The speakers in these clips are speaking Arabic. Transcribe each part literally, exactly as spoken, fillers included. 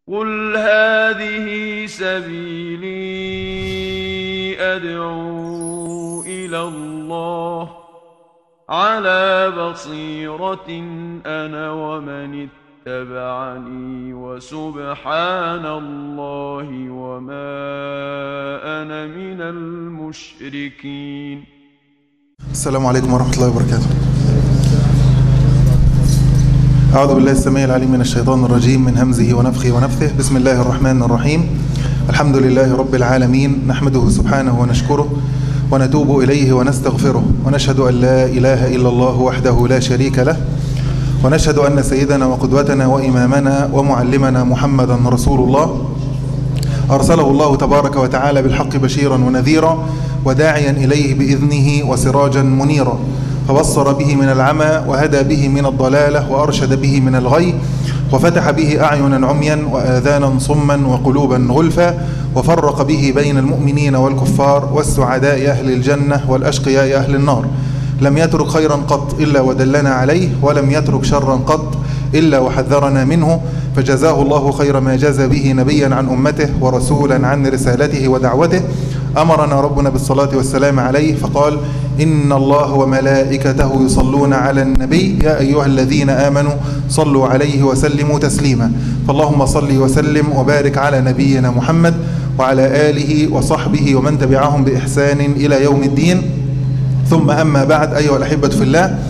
قل هذه سبيلي أدعو إلى الله على بصيرة أنا ومن اتبعني وسبحان الله وما أنا من المشركين. السلام عليكم ورحمة الله وبركاته. أعوذ بالله السميع العليم من الشيطان الرجيم من همزه ونفخه ونفثه. بسم الله الرحمن الرحيم. الحمد لله رب العالمين، نحمده سبحانه ونشكره ونتوب إليه ونستغفره، ونشهد أن لا إله إلا الله وحده لا شريك له، ونشهد أن سيدنا وقدوتنا وإمامنا ومعلمنا محمدا رسول الله أرسله الله تبارك وتعالى بالحق بشيرا ونذيرا وداعيا إليه بإذنه وسراجا منيرا، فبصر به من العمى وهدى به من الضلالة وأرشد به من الغي، وفتح به أعينا عميا وآذانا صما وقلوبا غلفا، وفرق به بين المؤمنين والكفار والسعداء أهل الجنة والأشقياء أهل النار. لم يترك خيرا قط إلا ودلنا عليه، ولم يترك شرا قط إلا وحذرنا منه، فجزاه الله خير ما جزى به نبيا عن أمته ورسولا عن رسالته ودعوته. أمرنا ربنا بالصلاة والسلام عليه فقال: إن الله وملائكته يصلون على النبي يا أيها الذين آمنوا صلوا عليه وسلموا تسليما. فاللهم صل وسلم وبارك على نبينا محمد وعلى آله وصحبه ومن تبعهم بإحسان إلى يوم الدين. ثم أما بعد، أيها الأحبة في الله،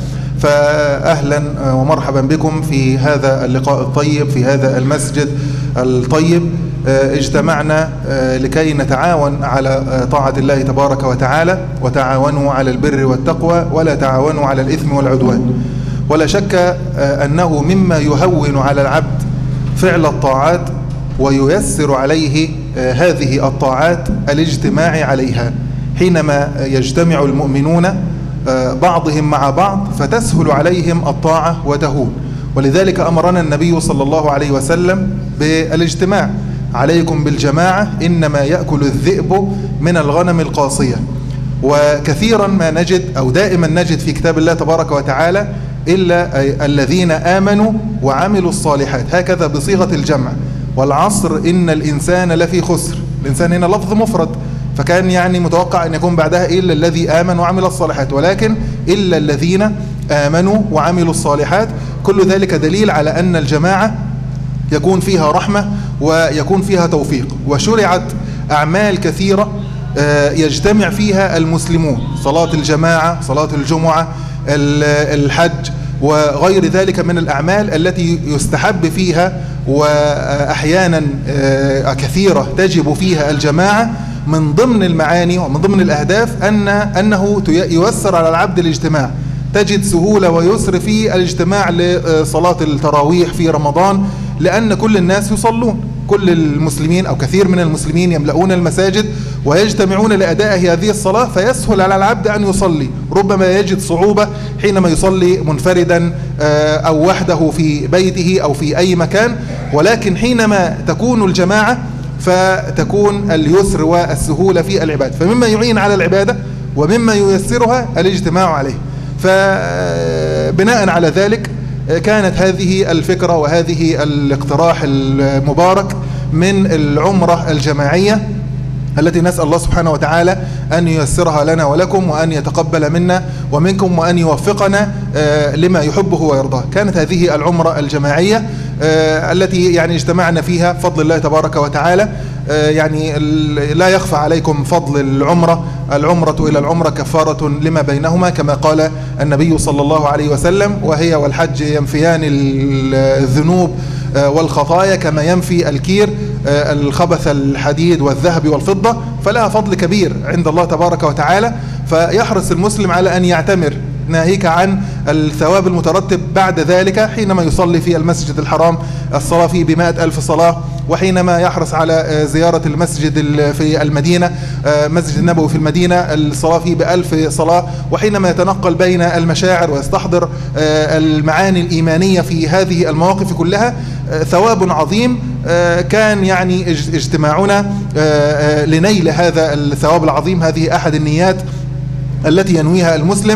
فأهلا ومرحبا بكم في هذا اللقاء الطيب في هذا المسجد الطيب. اجتمعنا لكي نتعاون على طاعة الله تبارك وتعالى، وتعاونوا على البر والتقوى ولا تعاونوا على الإثم والعدوان. ولا شك أنه مما يهون على العبد فعل الطاعات وييسر عليه هذه الطاعات الاجتماع عليها. حينما يجتمع المؤمنون بعضهم مع بعض فتسهل عليهم الطاعة وتهون. ولذلك أمرنا النبي صلى الله عليه وسلم بالاجتماع: عليكم بالجماعة إنما يأكل الذئب من الغنم القاصية. وكثيرا ما نجد أو دائما نجد في كتاب الله تبارك وتعالى إلا الذين آمنوا وعملوا الصالحات، هكذا بصيغة الجمع. والعصر إن الإنسان لفي خسر. الإنسان هنا لفظ مفرد، فكان يعني متوقع أن يكون بعدها إلا الذي آمن وعمل الصالحات، ولكن إلا الذين آمنوا وعملوا الصالحات. كل ذلك دليل على أن الجماعة يكون فيها رحمة ويكون فيها توفيق. وشرعت أعمال كثيرة يجتمع فيها المسلمون: صلاة الجماعة، صلاة الجمعة، الحج، وغير ذلك من الأعمال التي يستحب فيها وأحيانا كثيرة تجب فيها الجماعة. من ضمن المعاني ومن ضمن الأهداف أن أنه ييسر على العبد الاجتماع. تجد سهولة ويسر في الاجتماع لصلاة التراويح في رمضان، لأن كل الناس يصلون، كل المسلمين أو كثير من المسلمين يملؤون المساجد ويجتمعون لأداء هذه الصلاة، فيسهل على العبد أن يصلي. ربما يجد صعوبة حينما يصلي منفردا أو وحده في بيته أو في أي مكان، ولكن حينما تكون الجماعة فتكون اليسر والسهولة في العبادة. فمما يعين على العبادة ومما ييسرها الاجتماع عليه. فبناء على ذلك كانت هذه الفكرة وهذه الاقتراح المبارك من العمرة الجماعية التي نسأل الله سبحانه وتعالى أن ييسرها لنا ولكم، وأن يتقبل منا ومنكم، وأن يوفقنا لما يحبه ويرضاه. كانت هذه العمرة الجماعية التي يعني اجتمعنا فيها بفضل الله تبارك وتعالى. يعني لا يخفى عليكم فضل العمرة. العمرة إلى العمرة كفارة لما بينهما، كما قال النبي صلى الله عليه وسلم: وهي والحج ينفيان الذنوب والخطايا كما ينفي الكير الخبث الحديد والذهب والفضة. فلها فضل كبير عند الله تبارك وتعالى. فيحرص المسلم على أن يعتمر، ناهيك عن الثواب المترتب بعد ذلك حينما يصلي في المسجد الحرام الصلاة فيه بمائة ألف صلاة، وحينما يحرص على زيارة المسجد في المدينة، مسجد النبوي في المدينة، الصلاة فيه بألف صلاة، وحينما يتنقل بين المشاعر ويستحضر المعاني الإيمانية في هذه المواقف كلها ثواب عظيم. كان يعني اجتماعنا لنيل هذا الثواب العظيم. هذه أحد النيات التي ينويها المسلم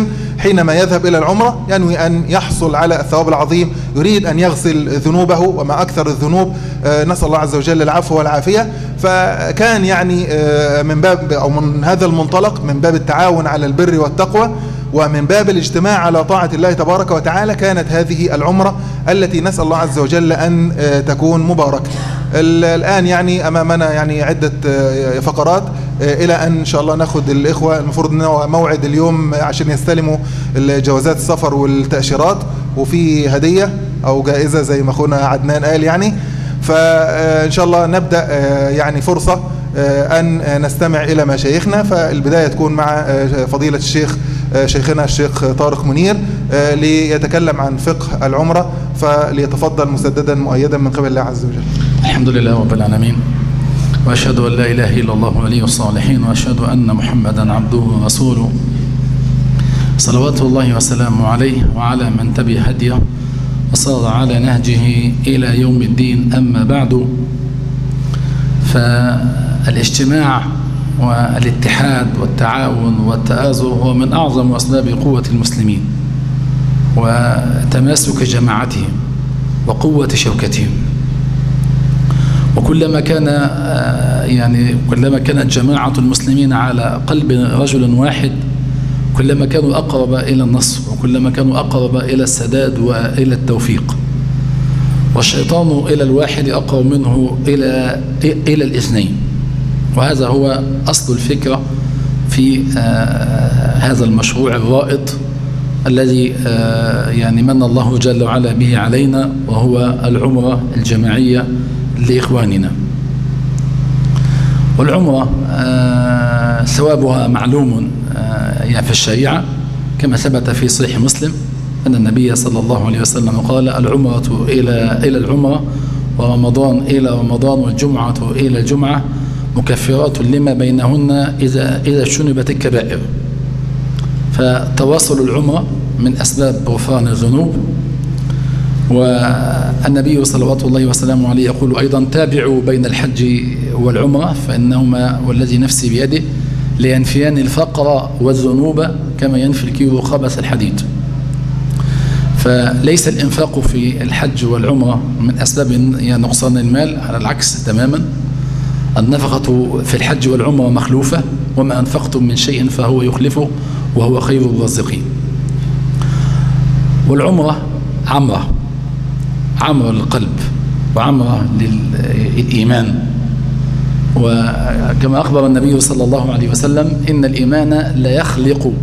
حينما يذهب إلى العمرة ينوي أن يحصل على الثواب العظيم، يريد أن يغسل ذنوبه وما أكثر الذنوب، نسأل الله عز وجل العفو والعافية. فكان يعني من باب أو من هذا المنطلق، من باب التعاون على البر والتقوى ومن باب الاجتماع على طاعة الله تبارك وتعالى، كانت هذه العمرة التي نسأل الله عز وجل أن تكون مباركة. الآن يعني أمامنا يعني عدة فقرات إلى أن إن شاء الله نأخذ الإخوة، المفروض أنه موعد اليوم عشان يستلموا جوازات السفر والتأشيرات، وفي هدية أو جائزة زي ما أخونا عدنان قال يعني. فإن شاء الله نبدأ يعني فرصة أن نستمع إلى مشايخنا. فالبداية تكون مع فضيلة الشيخ شيخنا الشيخ طارق منير ليتكلم عن فقه العمرة، فليتفضل مسددا مؤيدا من قبل الله عز وجل. الحمد لله رب العالمين، وأشهد أن لا إله إلا الله ولي الصالحين، وأشهد أن محمدا عبده ورسوله صلوات الله وسلامه عليه وعلى من تبع هديه وصار على نهجه إلى يوم الدين. أما بعد، فالاجتماع والاتحاد والتعاون والتآزر هو من أعظم أسباب قوة المسلمين وتماسك جماعتهم وقوة شوكتهم. وكلما كان يعني كلما كانت جماعة المسلمين على قلب رجل واحد، كلما كانوا أقرب إلى النصر، وكلما كانوا أقرب إلى السداد وإلى التوفيق. والشيطان إلى الواحد أقرب منه إلى إلى الاثنين، وهذا هو أصل الفكرة في آه هذا المشروع الرائد الذي آه يعني من الله جل وعلا به علينا، وهو العمرة الجماعية لإخواننا. والعمرة آه ثوابها معلوم آه يعني في الشريعة، كما ثبت في صحيح مسلم أن النبي صلى الله عليه وسلم قال: العمرة إلى إلى العمرة، ورمضان إلى رمضان، والجمعة إلى الجمعة، مكفرات لما بينهن إذا إذا اجتنبت الكبائر. فتواصل العمرة من أسباب غفران الذنوب. والنبي صلوات الله وسلامه عليه يقول أيضا: تابعوا بين الحج والعمرة فإنهما والذي نفسي بيده لينفيان الفقر والذنوب كما ينفي الكيلو خبث الحديد. فليس الإنفاق في الحج والعمرة من أسباب نقصان المال، على العكس تماما. النفقة في الحج والعمرة مخلوفة، وما أنفقتم من شيء فهو يخلفه وهو خير الرازقين. والعمرة عمرة عمرة للقلب وعمرة للإيمان. وكما أخبر النبي صلى الله عليه وسلم: إن الإيمان لا يخلق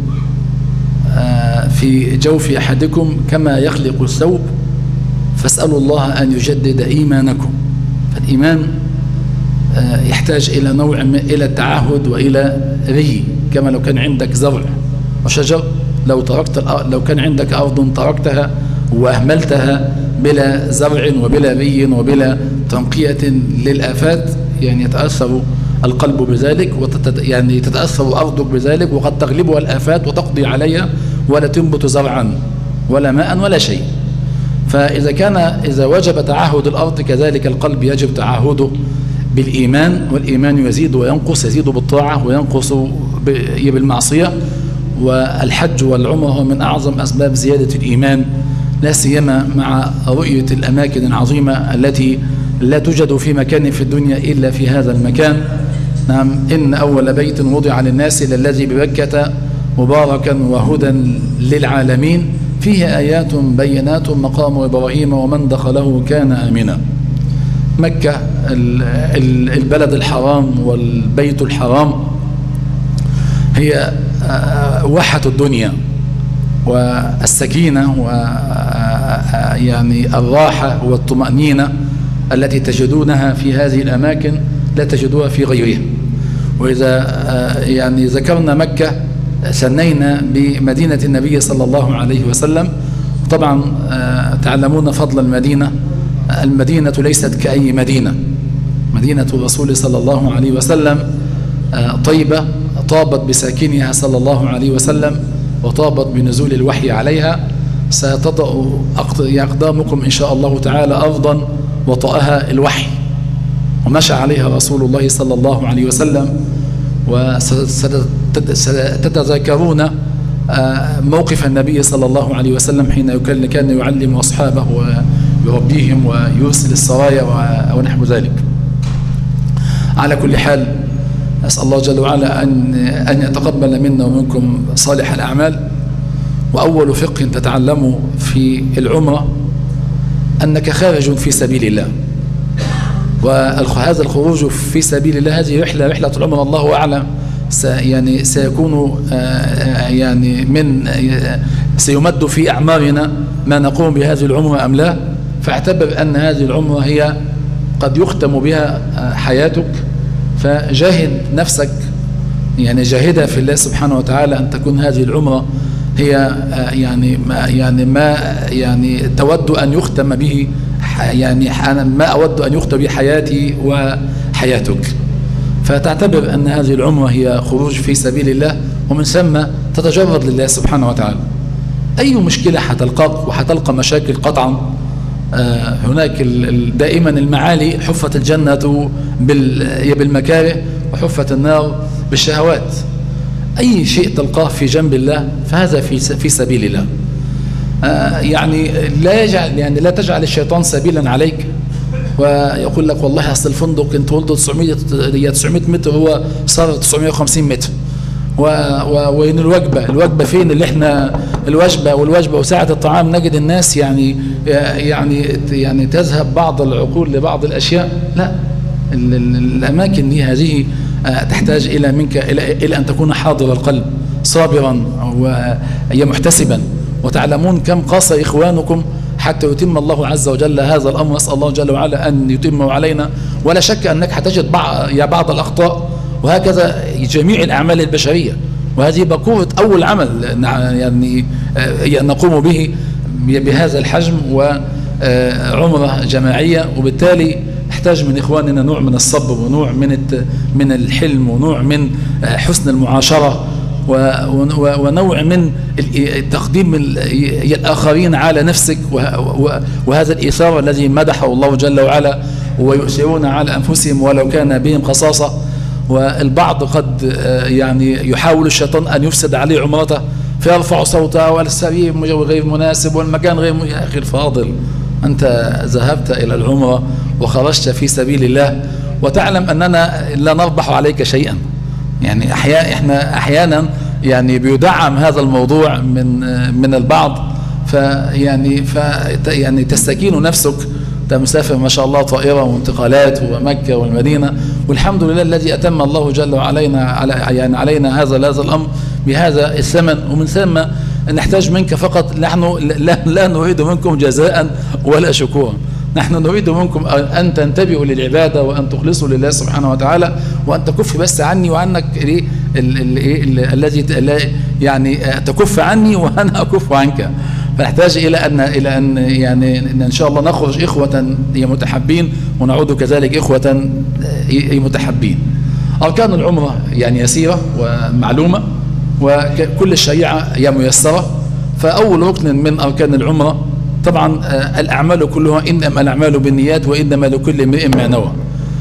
في جوف أحدكم كما يخلق الثوب، فاسألوا الله أن يجدد إيمانكم. فالإيمان يحتاج إلى نوع إلى التعهد وإلى ري، كما لو كان عندك زرع وشجر، لو تركت لو كان عندك أرض تركتها وأهملتها بلا زرع وبلا ري وبلا تنقية للآفات، يعني يتأثر القلب بذلك، وتت يعني تتأثر أرضك بذلك، وقد تغلبها الآفات وتقضي عليها ولا تنبت زرعا ولا ماء ولا شيء. فإذا كان إذا وجب تعهد الأرض، كذلك القلب يجب تعهده بالإيمان. والإيمان يزيد وينقص، يزيد بالطاعة وينقص بالمعصية. والحج والعمرة من أعظم أسباب زيادة الإيمان، لا سيما مع رؤية الأماكن العظيمة التي لا توجد في مكان في الدنيا إلا في هذا المكان. نعم، إن أول بيت وضع للناس للذي بمكة مباركا وهدى للعالمين، فيه آيات بينات مقام إبراهيم ومن دخله كان آمنا. مكة البلد الحرام والبيت الحرام هي واحة الدنيا، والسكينة ويعني الراحة والطمأنينة التي تجدونها في هذه الأماكن لا تجدوها في غيرها. وإذا يعني ذكرنا مكة ثنينا بمدينة النبي صلى الله عليه وسلم. طبعا تعلمون فضل المدينة. المدينة ليست كأي مدينة، مدينة الرسول صلى الله عليه وسلم طيبة، طابت بساكنها صلى الله عليه وسلم، وطابت بنزول الوحي عليها. ستطأ أقدامكم إن شاء الله تعالى أرضا وطأها الوحي، ومشى عليها رسول الله صلى الله عليه وسلم. وستتذكرون موقف النبي صلى الله عليه وسلم حين كان يعلم أصحابه ويربيهم ويرسل السرايا ونحو ذلك. على كل حال أسأل الله جل وعلا أن أن يتقبل منا ومنكم صالح الأعمال. وأول فقه تتعلمه في العمرة أنك خارج في سبيل الله، وهذا الخروج في سبيل الله هذه رحلة رحلة العمرة الله أعلم يعني سيكون يعني من سيمد في أعمارنا ما نقوم بهذه العمرة أم لا. فاعتبر أن هذه العمرة هي قد يختم بها حياتك، فجاهد نفسك يعني جاهدها في الله سبحانه وتعالى أن تكون هذه العمرة هي يعني ما يعني ما يعني تود أن يختم به يعني ما أود أن يختم به حياتي وحياتك. فتعتبر أن هذه العمرة هي خروج في سبيل الله، ومن ثم تتجرد لله سبحانه وتعالى. أي مشكلة حتلقاك وحتلقى مشاكل قطعا. آه هناك دائما المعالي حفت الجنة بالمكاره وحفت النار بالشهوات. أي شيء تلقاه في جنب الله فهذا في في سبيل الله. آه يعني لا يجعل يعني لا تجعل الشيطان سبيلا عليك ويقول لك والله أصل الفندق أنت قلت تسعمائة متر هو صار تسعمائة وخمسين متر، وين الوجبة الوجبة فين اللي احنا الوجبة والوجبة وساعة الطعام نجد الناس يعني يعني يعني تذهب بعض العقول لبعض الأشياء. لا، الأماكن دي هذه تحتاج إلى منك إلى إلى أن تكون حاضر القلب صابرا ومحتسبا. وتعلمون كم قاس إخوانكم حتى يتم الله عز وجل هذا الأمر. نسأل الله جل وعلا أن يتمه علينا. ولا شك أنك حتجد بعض يا بعض الأخطاء، وهكذا جميع الأعمال البشرية. وهذه بقوة أول عمل يعني نقوم به بهذا الحجم وعمرة جماعية، وبالتالي نحتاج من إخواننا نوع من الصبر ونوع من من الحلم ونوع من حسن المعاشرة ونوع من تقديم الآخرين على نفسك، وهذا الإيثار الذي مدحه الله جل وعلا، ويؤثرون على أنفسهم ولو كان بهم خصاصة. والبعض قد يعني يحاول الشيطان أن يفسد عليه عمرته فيرفع صوته والسرير غير مناسب والمكان غير. يا أخي الفاضل، أنت ذهبت إلى العمرة وخرجت في سبيل الله وتعلم أننا لا نربح عليك شيئا. يعني أحيانا إحنا أحيانا يعني بيدعم هذا الموضوع من من البعض، فيعني ف يعني تستكين نفسك. أنت مسافر ما شاء الله طائرة وانتقالات ومكة والمدينة، والحمد لله الذي أتم الله جل وعلينا على يعني علينا هذا هذا الأمر بهذا الثمن. ومن ثم نحتاج منك فقط، نحن لا, لا نريد منكم جزاء ولا شكورا. نحن نريد منكم أن تنتبهوا للعبادة وأن تخلصوا لله سبحانه وتعالى، وأن تكف بس عني وعنك الذي يعني تكف عني وأنا أكف عنك. فنحتاج إلى أن إلى أن يعني إن شاء الله نخرج إخوة متحبين ونعود كذلك إخوة متحبين. أركان العمرة يعني يسيرة ومعلومة، وكل الشريعة هي ميسرة. فأول ركن من أركان العمرة طبعا الأعمال كلها إنما الأعمال بالنيات وإنما لكل امرئ ما نوى.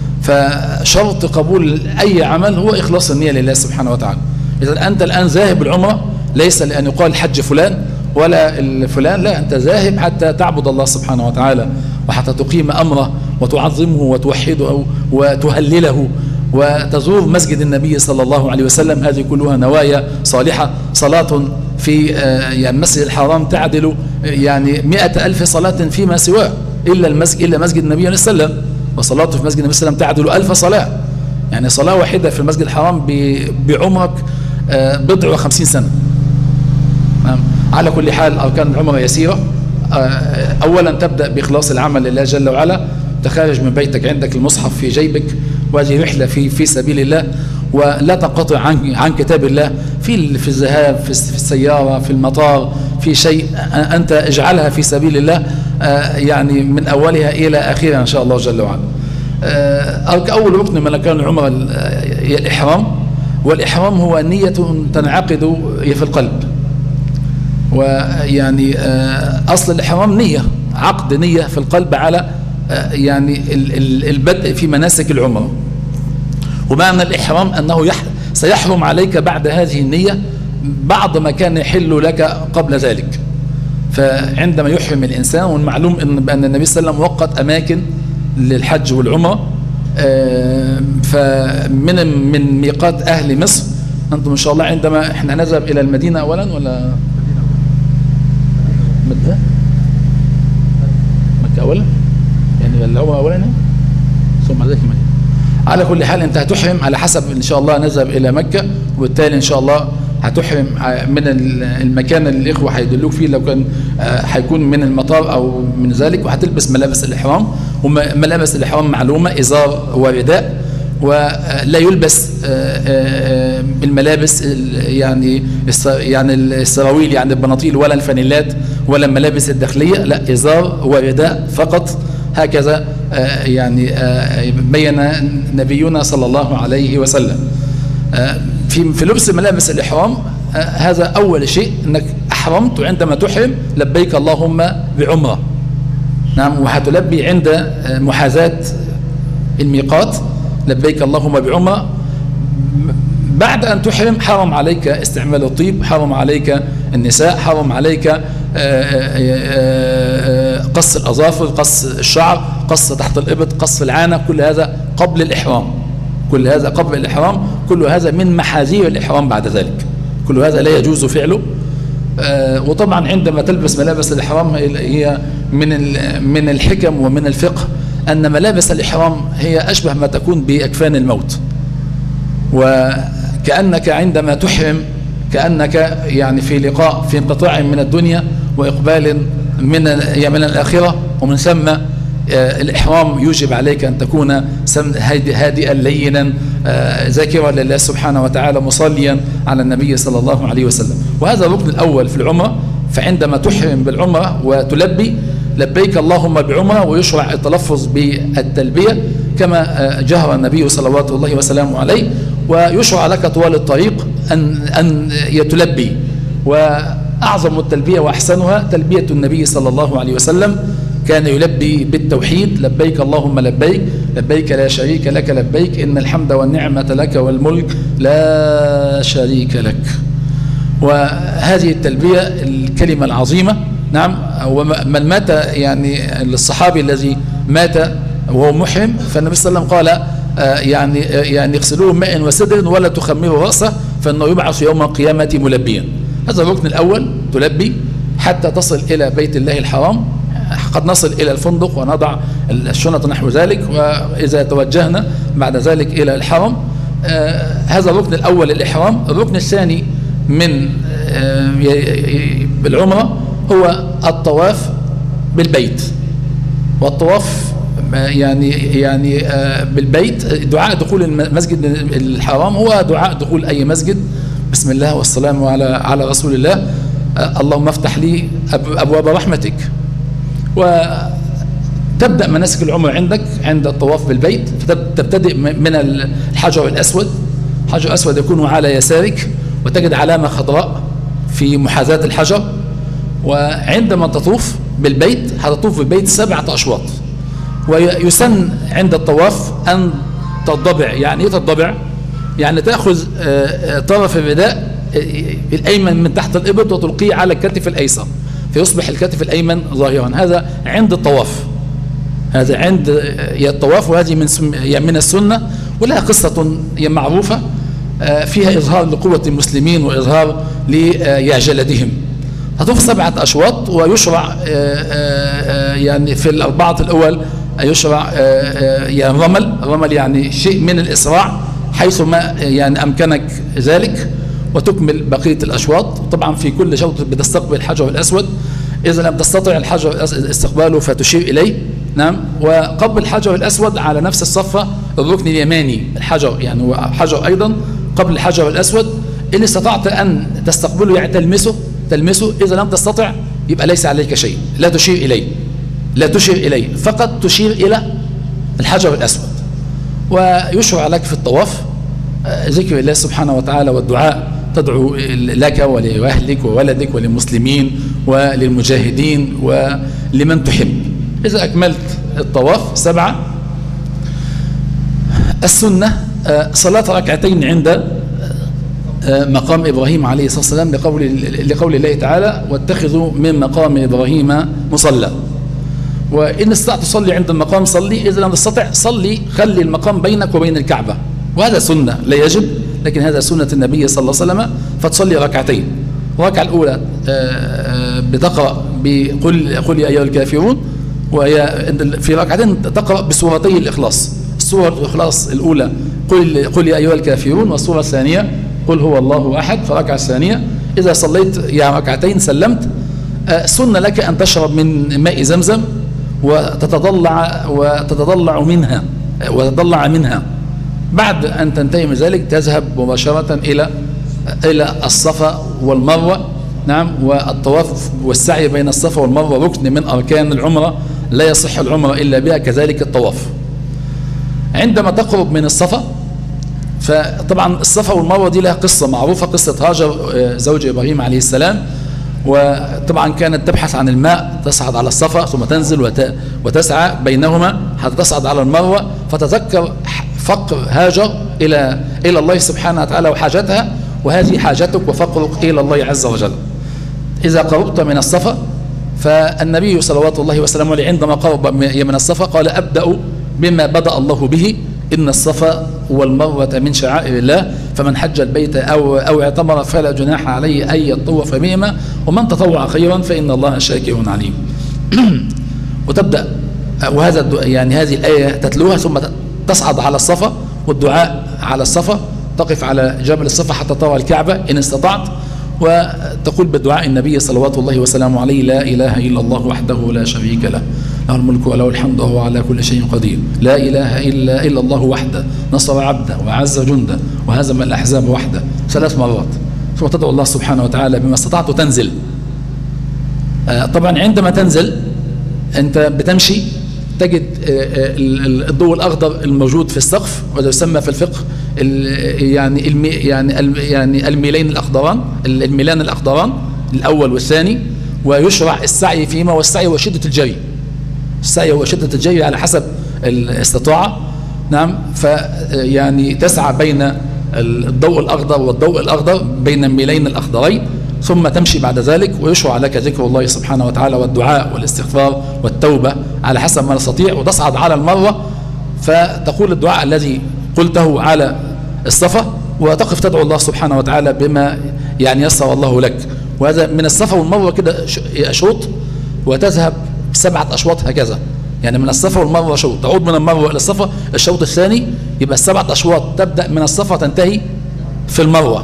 فشرط قبول أي عمل هو إخلاص النية لله سبحانه وتعالى. إذا أنت الآن ذاهب العمرة ليس لأن يقال حج فلان ولا الفلان، لا، أنت ذاهب حتى تعبد الله سبحانه وتعالى وحتى تقيم أمره وتعظمه وتوحده وتهلله وتزور مسجد النبي صلى الله عليه وسلم. هذه كلها نوايا صالحة. صلاة في يعني المسجد الحرام تعدل يعني مئة ألف صلاة فيما سواه إلا المسجد إلا مسجد النبي عليه السلام، وصلاته في مسجد النبي صلى الله عليه وسلم تعدل ألف صلاة. يعني صلاة واحدة في المسجد الحرام بعمرك بضع وخمسين سنة. على كل حال أركان العمرة يسيرة. أولا تبدأ بإخلاص العمل لله جل وعلا. تخرج من بيتك عندك المصحف في جيبك، وهذه رحلة في في سبيل الله، ولا تنقطع عن عن كتاب الله في في الذهاب في السيارة في المطار في شيء. أنت اجعلها في سبيل الله يعني من أولها إلى آخرها إن شاء الله جل وعلا. أول ركن من أركان العمرة هي الإحرام. والإحرام هو نية تنعقد في القلب. ويعني أصل الإحرام نية، عقد نية في القلب على يعني البدء في مناسك العمرة. ومعنى الإحرام أنه سيحرم عليك بعد هذه النية بعض ما كان يحل لك قبل ذلك. فعندما يحرم الإنسان، والمعلوم أن بأن النبي صلى الله عليه وسلم وقت أماكن للحج والعمرة، فمن من ميقات أهل مصر. أنتم إن شاء الله عندما إحنا نذهب إلى المدينة أولا ولا مكة؟ مكة أولا يعني العمرة أولا ثم ذلك المدينة. على كل حال أنت هتحرم على حسب إن شاء الله نذهب إلى مكة، وبالتالي إن شاء الله هتحرم من المكان اللي الإخوة هيدلوك فيه، لو كان هيكون من المطار أو من ذلك، وهتلبس ملابس الإحرام. وملابس الإحرام معلومة، إزار ورداء، ولا يلبس الملابس يعني يعني السراويل يعني البناطيل ولا الفانيلات ولا الملابس الداخلية، لا إزار ورداء فقط. هكذا يعني بين نبينا صلى الله عليه وسلم. في في لبس ملابس الإحرام هذا أول شيء، أنك أحرمت، وعندما تحرم لبيك اللهم بعمرة. نعم، وهتلبي عند محاذاة الميقات لبيك اللهم بعمرة. بعد أن تحرم حرم عليك استعمال الطيب، حرم عليك النساء، حرم عليك قص الأظافر، قص الشعر، قص تحت الإبط، قص العانة. كل هذا قبل الإحرام، كل هذا قبل الإحرام، كل هذا من محاذير الإحرام بعد ذلك، كل هذا لا يجوز فعله. وطبعا عندما تلبس ملابس الإحرام هي من من الحكم ومن الفقه أن ملابس الإحرام هي أشبه ما تكون بأكفان الموت، وكأنك عندما تحرم كأنك يعني في لقاء في انقطاع من الدنيا وإقبال من من الآخرة. ومن ثم الإحرام يوجب عليك أن تكون هادئا لينا ذاكرا لله سبحانه وتعالى، مصليا على النبي صلى الله عليه وسلم. وهذا الركن الأول في العمرة. فعندما تحرم بالعمرة وتلبي لبيك اللهم بعمرة، ويشرع التلفظ بالتلبية كما جهر النبي صلوات الله وسلامه عليه، ويشرع لك طوال الطريق أن أن يتلبي. وأعظم التلبية وأحسنها تلبية النبي صلى الله عليه وسلم، كان يلبي بالتوحيد: لبيك اللهم لبيك، لبيك لا شريك لك لبيك، إن الحمد والنعمة لك والملك لا شريك لك. وهذه التلبية الكلمة العظيمة. نعم، ومن مات يعني الصحابي الذي مات وهو محرم، فالنبي صلى الله عليه وسلم قال يعني يعني اغسلوه بماء وسدر ولا تخمروا رأسه فإنه يبعث يوم القيامة ملبيا. هذا الركن الأول، تلبي حتى تصل إلى بيت الله الحرام. قد نصل إلى الفندق ونضع الشنط نحو ذلك، وإذا توجهنا بعد ذلك إلى الحرم. آه هذا الركن الأول الإحرام. الركن الثاني من آه بالعمرة هو الطواف بالبيت. والطواف يعني يعني آه بالبيت، دعاء دخول المسجد الحرام هو دعاء دخول أي مسجد: بسم الله والسلام على على رسول الله، آه اللهم افتح لي أبواب رحمتك. وتبدأ مناسك العمر عندك عند الطواف بالبيت، فتبتدئ من الحجر الأسود. الحجر الأسود يكون على يسارك، وتجد علامة خضراء في محاذاة الحجر. وعندما تطوف بالبيت هتطوف بالبيت سبعة أشواط. ويسن عند الطواف أن تضبع. يعني إيه تضبع؟ يعني تأخذ طرف الرداء الأيمن من تحت الإبط وتلقيه على الكتف الأيسر، فيصبح الكتف الأيمن ظاهرا. هذا عند الطواف، هذا عند الطواف. وهذه من من السنة، ولها قصة معروفة فيها إظهار لقوة المسلمين وإظهار لجلدهم. هتطوف سبعة أشواط، ويشرع يعني في الأربعة الأول يشرع يعني رمل. رمل يعني شيء من الإسراع حيث ما يعني أمكنك ذلك، وتكمل بقية الأشواط. طبعا في كل شوط بتستقبل الحجر الأسود. إذا لم تستطع الحجر استقباله فتشير إليه. نعم. وقبل الحجر الأسود على نفس الصفة الركن اليماني، الحجر يعني هو حجر أيضا قبل الحجر الأسود. إن استطعت أن تستقبله يعني تلمسه تلمسه إذا لم تستطع يبقى ليس عليك شيء، لا تشير إليه، لا تشير إليه، فقط تشير إلى الحجر الأسود. ويشرع لك في الطواف ذكر الله سبحانه وتعالى والدعاء، تدعو لك ولأهلك وولدك وللمسلمين وللمجاهدين ولمن تحب. إذا أكملت الطواف سبعة، السنة صلاة ركعتين عند مقام إبراهيم عليه الصلاة والسلام لقول, لقول الله تعالى واتخذوا من مقام إبراهيم مصلى. وإن استطعت تصلي عند المقام صلي، إذا لم تستطع صلي خلي المقام بينك وبين الكعبة، وهذا سنة لا يجب، لكن هذا سنة النبي صلى الله عليه وسلم. فتصلي ركعتين، الركعة الأولى بتقرأ بقل قل يا أيها الكافرون، وهي في ركعتين تقرأ بسورتي الإخلاص. السورة الإخلاص الأولى قل, قل يا أيها الكافرون، والسورة الثانية قل هو الله أحد. في الركعة الثانية إذا صليت يا ركعتين سلمت، سنة لك أن تشرب من ماء زمزم وتتضلع وتتضلع منها وتتضلع منها. بعد أن تنتهي من ذلك تذهب مباشرة إلى إلى الصفا والمروة. نعم. والطواف والسعي بين الصفا والمروة ركن من أركان العمرة، لا يصح العمرة إلا بها، كذلك الطواف. عندما تقرب من الصفا، فطبعا الصفا والمروة دي لها قصة معروفة، قصة هاجر زوج إبراهيم عليه السلام. وطبعا كانت تبحث عن الماء، تصعد على الصفا ثم تنزل وتسعى بينهما حتى تصعد على المروة، فتذكر فقر هاجر إلى إلى الله سبحانه وتعالى وحاجتها، وهذه حاجتك وفقرك إلى الله عز وجل. إذا قربت من الصفا، فالنبي صلوات الله وسلامه عليه عندما قرب من الصفا قال أبدأ بما بدأ الله به، إن الصفا والمروة من شعائر الله، فمن حج البيت أو أو اعتمر فلا جناح عليه أن يطوف بهما، ومن تطوع خيرا فإن الله شاكر عليم. وتبدأ وهذا يعني هذه الآية تتلوها، ثم تصعد على الصفا والدعاء على الصفا، تقف على جبل الصفا حتى ترى الكعبة إن استطعت، وتقول بدعاء النبي صلوات الله وسلامه عليه لا إله إلا الله وحده لا شريك له، له الملك وله الحمد وهو على كل شيء قدير، لا إله إلا إلا الله وحده نصر عبده وعز جنده وهزم الأحزاب وحده، ثلاث مرات. ثم تدعو الله سبحانه وتعالى بما استطعت وتنزل. آه طبعا عندما تنزل أنت بتمشي تجد آه الضوء الأخضر الموجود في السقف، وهذا يسمى في الفقه يعني المي يعني يعني الميلين الأخضران، الميلان الأخضران الأول والثاني، ويشرع السعي فيما، والسعي هو شدة الجري، السعي هو شدة الجري على حسب الاستطاعة. نعم. فيعني تسعى بين الضوء الأخضر والضوء الأخضر، بين الميلين الأخضرين، ثم تمشي بعد ذلك، ويشرع لك ذكر الله سبحانه وتعالى والدعاء والاستغفار والتوبة على حسب ما تستطيع، وتصعد على المروة فتقول الدعاء الذي قلته على الصفا، وتقف تدعو الله سبحانه وتعالى بما يعني يسر الله لك. وهذا من الصفا والمروة كده أشوط، وتذهب سبعة أشواط هكذا، يعني من الصفا والمروة شوط، تعود من المروة إلى الصفا الشوط الثاني، يبقى السبعة أشواط تبدأ من الصفا تنتهي في المروة.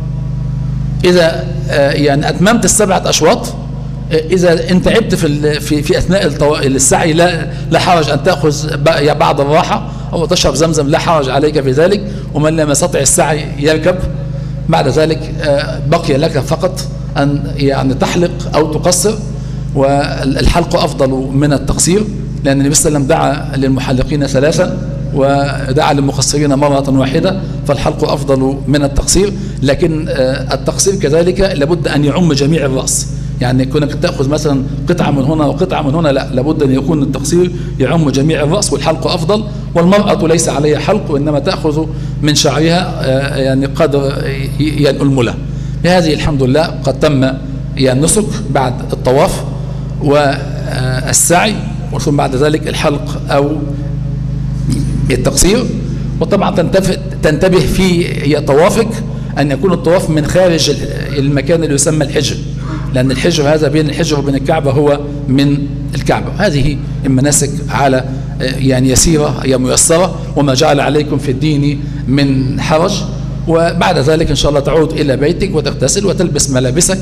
إذا يعني أتممت السبعة أشواط، إذا أنت تعبت في في في أثناء السعي لا لا حرج أن تأخذ بعض الراحة أو تشرب زمزم، لا حرج عليك في ذلك. ومن لم يستطع السعي يركب. بعد ذلك بقي لك فقط أن يعني تحلق أو تقصر، والحلق أفضل من التقصير، لأن النبي صلى الله عليه وسلم دعا للمحلقين ثلاثا ودعا للمقصرين مرة واحدة، فالحلق أفضل من التقصير. لكن التقصير كذلك لابد أن يعم جميع الرأس، يعني كونك تأخذ مثلا قطعة من هنا وقطعة من هنا، لا، لابد أن يكون التقصير يعم جميع الرأس، والحلق أفضل. والمرأة ليس عليها حلق، وإنما تأخذ من شعرها يعني قدر الأنملة. بهذه الحمد لله قد تم النسك بعد الطواف والسعي، وثم بعد ذلك الحلق أو التقصير. وطبعا تنتبه في طوافك أن يكون الطواف من خارج المكان اللي يسمى الحجر، لأن الحجر هذا بين الحجر وبين الكعبة هو من الكعبة. هذه المناسك على يعني يسيرة هي ميسرة، وما جعل عليكم في الدين من حرج. وبعد ذلك إن شاء الله تعود إلى بيتك وتغتسل وتلبس ملابسك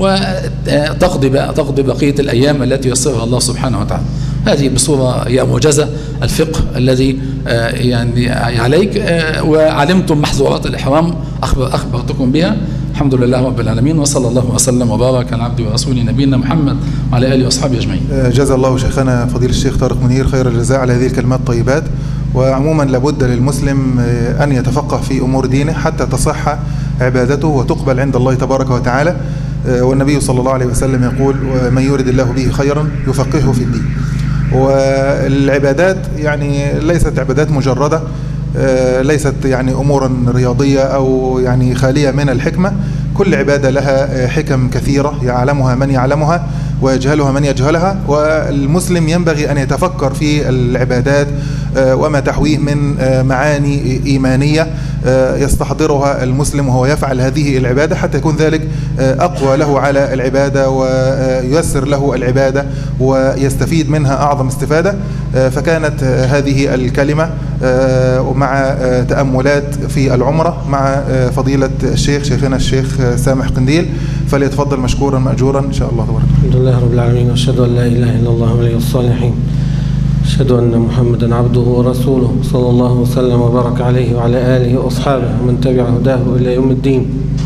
وتقضي تقضي بقية الأيام التي يسرها الله سبحانه وتعالى. هذه بصورة هي موجزة الفقه الذي يعني عليك، وعلمتم محظورات الإحرام أخبر أخبرتكم بها. الحمد لله رب العالمين، وصلى الله وسلم وبارك على عبده ورسوله نبينا محمد وعلى آله وأصحابه أجمعين. جزا الله شيخنا فضيل الشيخ طارق منير خير الجزاء على هذه الكلمات الطيبات. وعموما لابد للمسلم أن يتفقه في أمور دينه حتى تصح عبادته وتقبل عند الله تبارك وتعالى. والنبي صلى الله عليه وسلم يقول: ومن يرد الله به خيرا يفقهه في الدين. والعبادات يعني ليست عبادات مجردة ليست يعني أمورا رياضية أو يعني خالية من الحكمة. كل عبادة لها حكم كثيرة يعلمها من يعلمها ويجهلها من يجهلها، والمسلم ينبغي أن يتفكر في العبادات وما تحويه من معاني إيمانية يستحضرها المسلم وهو يفعل هذه العبادة، حتى يكون ذلك أقوى له على العبادة وييسر له العبادة ويستفيد منها أعظم استفادة. فكانت هذه الكلمة مع تأملات في العمرة مع فضيلة الشيخ شيخنا الشيخ سامح قنديل، فليتفضل مشكورا مأجورا إن شاء الله تبارك. الحمد لله رب العالمين، وأشهد أن لا إله إلا الله ولي الصالحين، أشهد أن محمدا عبده ورسوله، صلى الله وسلم وبارك عليه وعلى آله وأصحابه ومن تبع هداه إلى يوم الدين.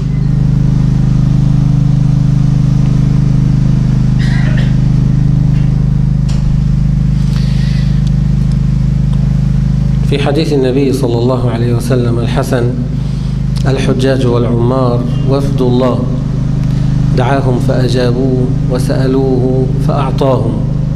في حديث النبي صلى الله عليه وسلم الحسن: الحجاج والعمار وفد الله، دعاهم فأجابوه وسألوه فأعطاهم.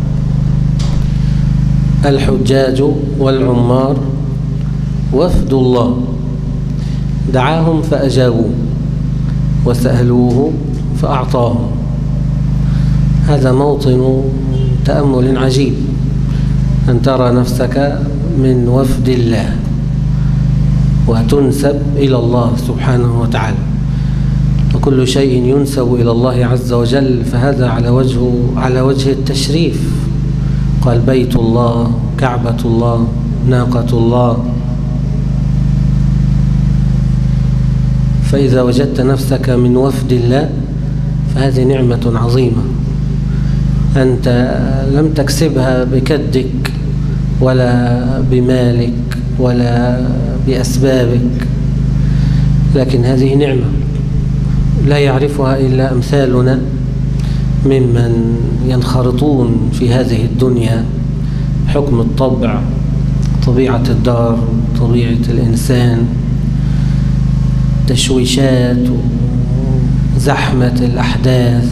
الحجاج والعمار وفد الله، دعاهم فأجابوه وسألوه فأعطاهم. هذا موطن تأمل عجيب، أن ترى نفسك من وفد الله وتنسب إلى الله سبحانه وتعالى، وكل شيء ينسب إلى الله عز وجل فهذا على وجه على وجه التشريف. قال: بيت الله، كعبة الله، ناقة الله. فإذا وجدت نفسك من وفد الله فهذه نعمة عظيمة، أنت لم تكسبها بكدك ولا بمالك ولا بأسبابك، لكن هذه نعمة لا يعرفها إلا أمثالنا ممن ينخرطون في هذه الدنيا حكم الطبع، طبيعة الدار، طبيعة الإنسان، تشويشات وزحمة الأحداث،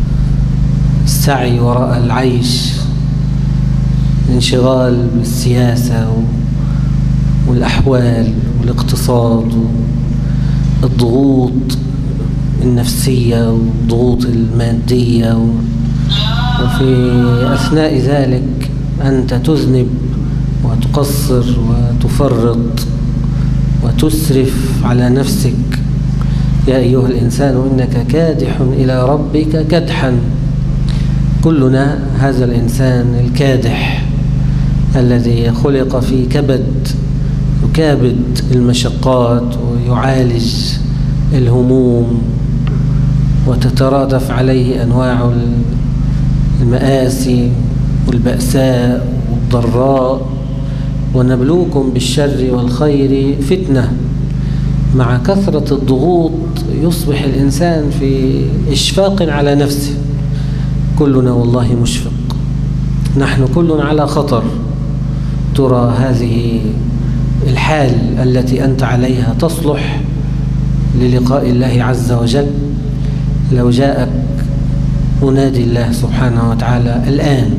السعي وراء العيش، الانشغال بالسياسة والأحوال والاقتصاد والضغوط النفسية والضغوط المادية، وفي أثناء ذلك أنت تذنب وتقصر وتفرط وتسرف على نفسك. يا أيها الإنسان إنك كادح إلى ربك كدحا. كلنا هذا الإنسان الكادح الذي خلق في كبد، يكابد المشقات ويعالج الهموم وتترادف عليه أنواع المآسي والبأساء والضراء. ونبلوكم بالشر والخير فتنة. مع كثرة الضغوط يصبح الإنسان في إشفاق على نفسه. كلنا والله مشفق، نحن كلنا على خطر. ترى هذه الحال التي أنت عليها تصلح للقاء الله عز وجل؟ لو جاءك منادي الله سبحانه وتعالى الآن،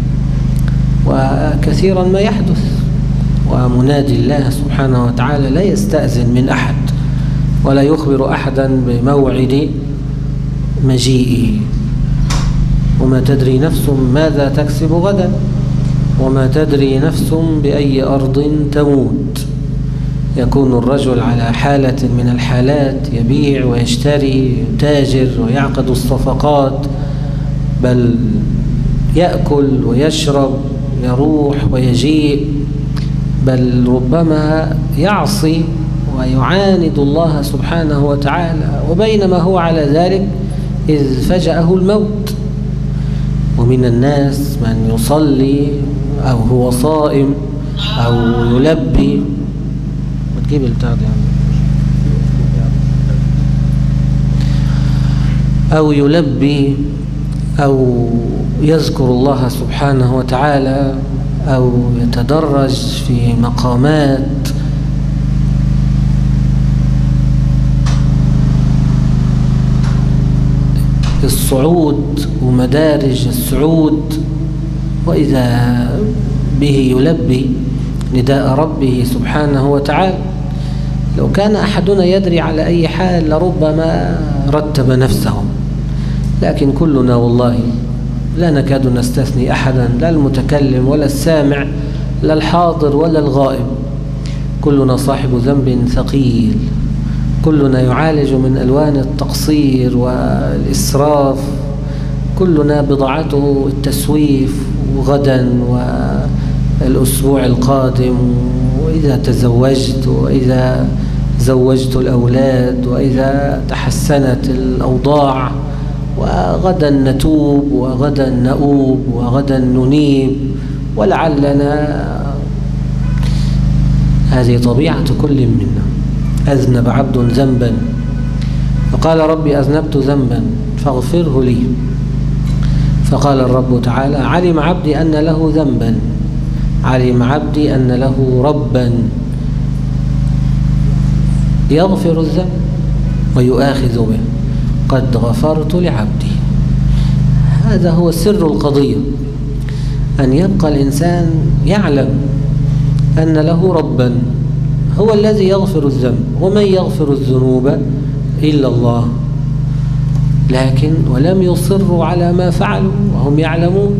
وكثيرا ما يحدث، ومنادي الله سبحانه وتعالى لا يستأذن من أحد ولا يخبر أحدا بموعد مجيئه. وما تدري نفس ماذا تكسب غدا، وما تدري نفس بأي أرض تموت. يكون الرجل على حالة من الحالات، يبيع ويشتري، يتاجر ويعقد الصفقات، بل يأكل ويشرب، يروح ويجيء، بل ربما يعصي ويعاند الله سبحانه وتعالى، وبينما هو على ذلك إذ فجأه الموت. ومن الناس من يصلي أو هو صائم أو يلبي، وتجيب البتاع دي أو يلبي أو يذكر الله سبحانه وتعالى أو يتدرج في مقامات الصعود ومدارج الصعود، وإذا به يلبي نداء ربه سبحانه وتعالى. لو كان أحدنا يدري على أي حال لربما رتب نفسه، لكن كلنا والله لا نكاد نستثني أحدا، لا المتكلم ولا السامع، لا الحاضر ولا الغائب، كلنا صاحب ذنب ثقيل، كلنا يعالج من ألوان التقصير والإسراف، كلنا بضاعته التسويف، وغدا والأسبوع القادم، وإذا تزوجت، وإذا زوجت الأولاد، وإذا تحسنت الأوضاع، وغدا نتوب، وغدا نؤوب، وغدا ننيب، ولعلنا هذه طبيعة كل منا. أذنب عبد ذنبا فقال ربي أذنبت ذنبا فاغفره لي، فقال الرب تعالى علم عبدي أن له ذنبا، علم عبدي أن له ربا يغفر الذنب ويؤاخذ به، قد غفرت لعبدي. هذا هو سر القضية، أن يبقى الإنسان يعلم أن له ربا هو الذي يغفر الذنب، ومن يغفر الذنوب إلا الله، لكن ولم يصروا على ما فعلوا وهم يعلمون.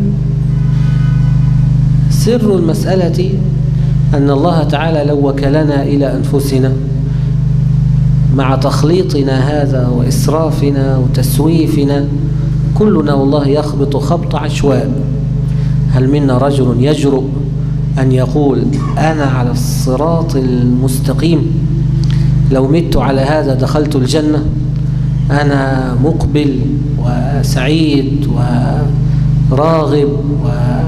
سر المسألة أن الله تعالى لو وكلنا إلى أنفسنا مع تخليطنا هذا وإسرافنا وتسويفنا، كلنا والله يخبط خبط عشواء. هل منا رجل يجرؤ أن يقول أنا على الصراط المستقيم، لو مت على هذا دخلت الجنة، أنا مقبل وسعيد وراغب و...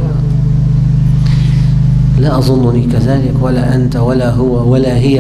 لا أظنني كذلك، ولا أنت ولا هو ولا هي.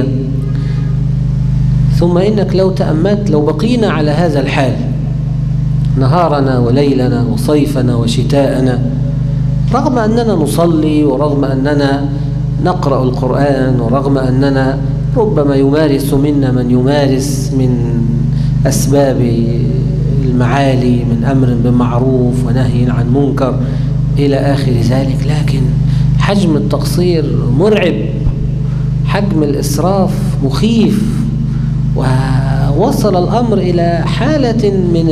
ثم إنك لو تأملت، لو بقينا على هذا الحال نهارنا وليلنا وصيفنا وشتاءنا، رغم أننا نصلي، ورغم أننا نقرأ القرآن، ورغم أننا ربما يمارس منا من يمارس من أسباب المعالي، من أمر بمعروف ونهي عن منكر إلى آخر ذلك، لكن حجم التقصير مرعب، حجم الإسراف مخيف، ووصل الأمر إلى حالة من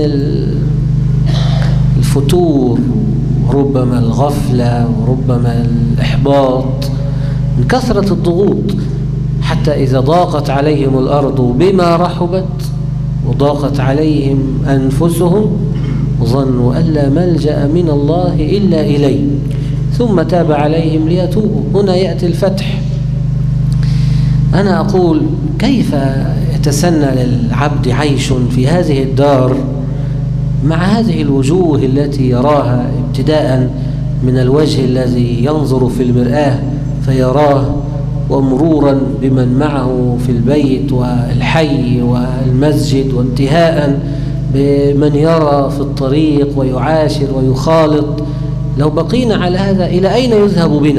الفتور، وربما الغفلة، وربما الإحباط من كثرة الضغوط، حتى إذا ضاقت عليهم الأرض بما رحبت وضاقت عليهم أنفسهم ظنوا أن لا ملجأ من الله إلا إليه ثم تاب عليهم ليتوبوا. هنا يأتي الفتح. أنا أقول كيف يتسنى للعبد عيش في هذه الدار مع هذه الوجوه التي يراها، ابتداء من الوجه الذي ينظر في المرآة فيراه، ومرورا بمن معه في البيت والحي والمسجد، وانتهاء بمن يرى في الطريق ويعاشر ويخالط. لو بقينا على هذا إلى أين يذهب بنا؟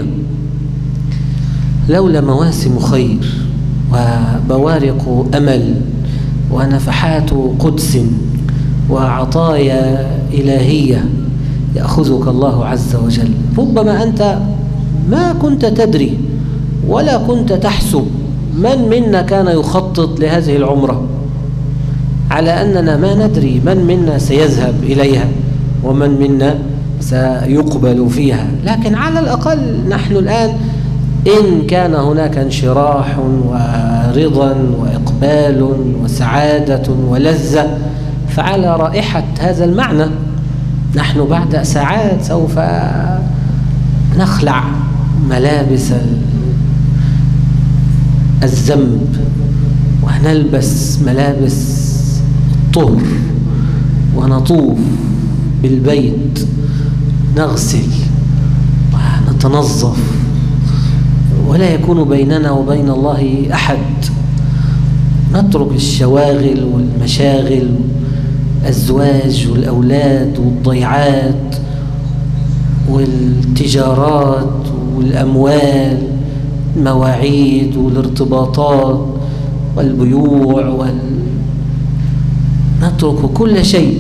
لولا مواسم خير وبوارق أمل ونفحات قدس وعطايا إلهية يأخذك الله عز وجل، ربما أنت ما كنت تدري ولا كنت تحسب من منا كان يخطط لهذه العمرة، على أننا ما ندري من منا سيذهب إليها ومن منا سيقبل فيها، لكن على الأقل نحن الآن إن كان هناك انشراح ورضا وإقبال وسعادة ولذة فعلى رائحة هذا المعنى. نحن بعد ساعات سوف نخلع ملابس الذنب ونلبس ملابس الطهر ونطوف بالبيت، نغسل ونتنظف، ولا يكون بيننا وبين الله أحد. نترك الشواغل والمشاغل، الزواج والأولاد والضيعات والتجارات والأموال، المواعيد والارتباطات والبيوع وال... نترك كل شيء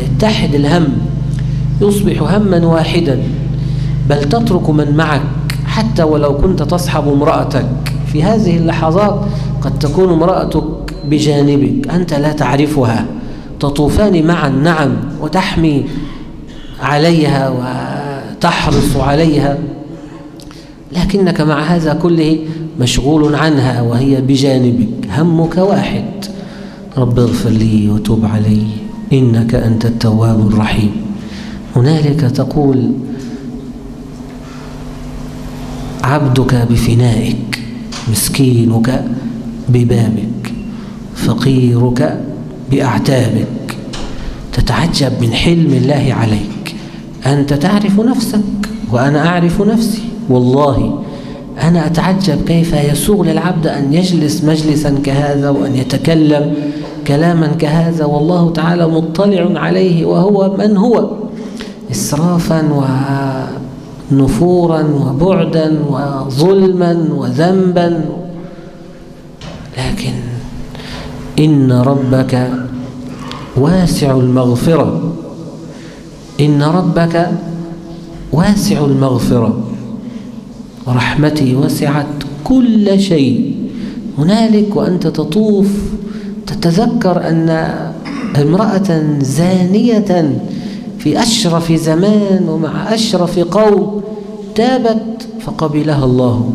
ويتحد الهم، يصبح هما واحدا، بل تترك من معك حتى ولو كنت تصحب امرأتك في هذه اللحظات قد تكون امرأتك بجانبك أنت لا تعرفها، تطوفان معا نعم وتحمي عليها وتحرص عليها، لكنك مع هذا كله مشغول عنها وهي بجانبك، همك واحد: رب اغفر لي وتوب علي إنك أنت التواب الرحيم. هنالك تقول: عبدك بفنائك، مسكينك ببابك، فقيرك بأعتابك. تتعجب من حلم الله عليك. أنت تعرف نفسك وأنا أعرف نفسي. والله أنا أتعجب كيف يسوغ للعبد أن يجلس مجلسا كهذا وأن يتكلم كلاما كهذا والله تعالى مطلع عليه وهو من هو، إسرافا ونفورا وبعدا وظلما وذنبا. لكن إن ربك واسع المغفرة، إن ربك واسع المغفرة ورحمتي وسعت كل شيء. هنالك وأنت تطوف تتذكر أن امرأة زانية في أشرف زمان ومع أشرف قوم تابت فقبلها الله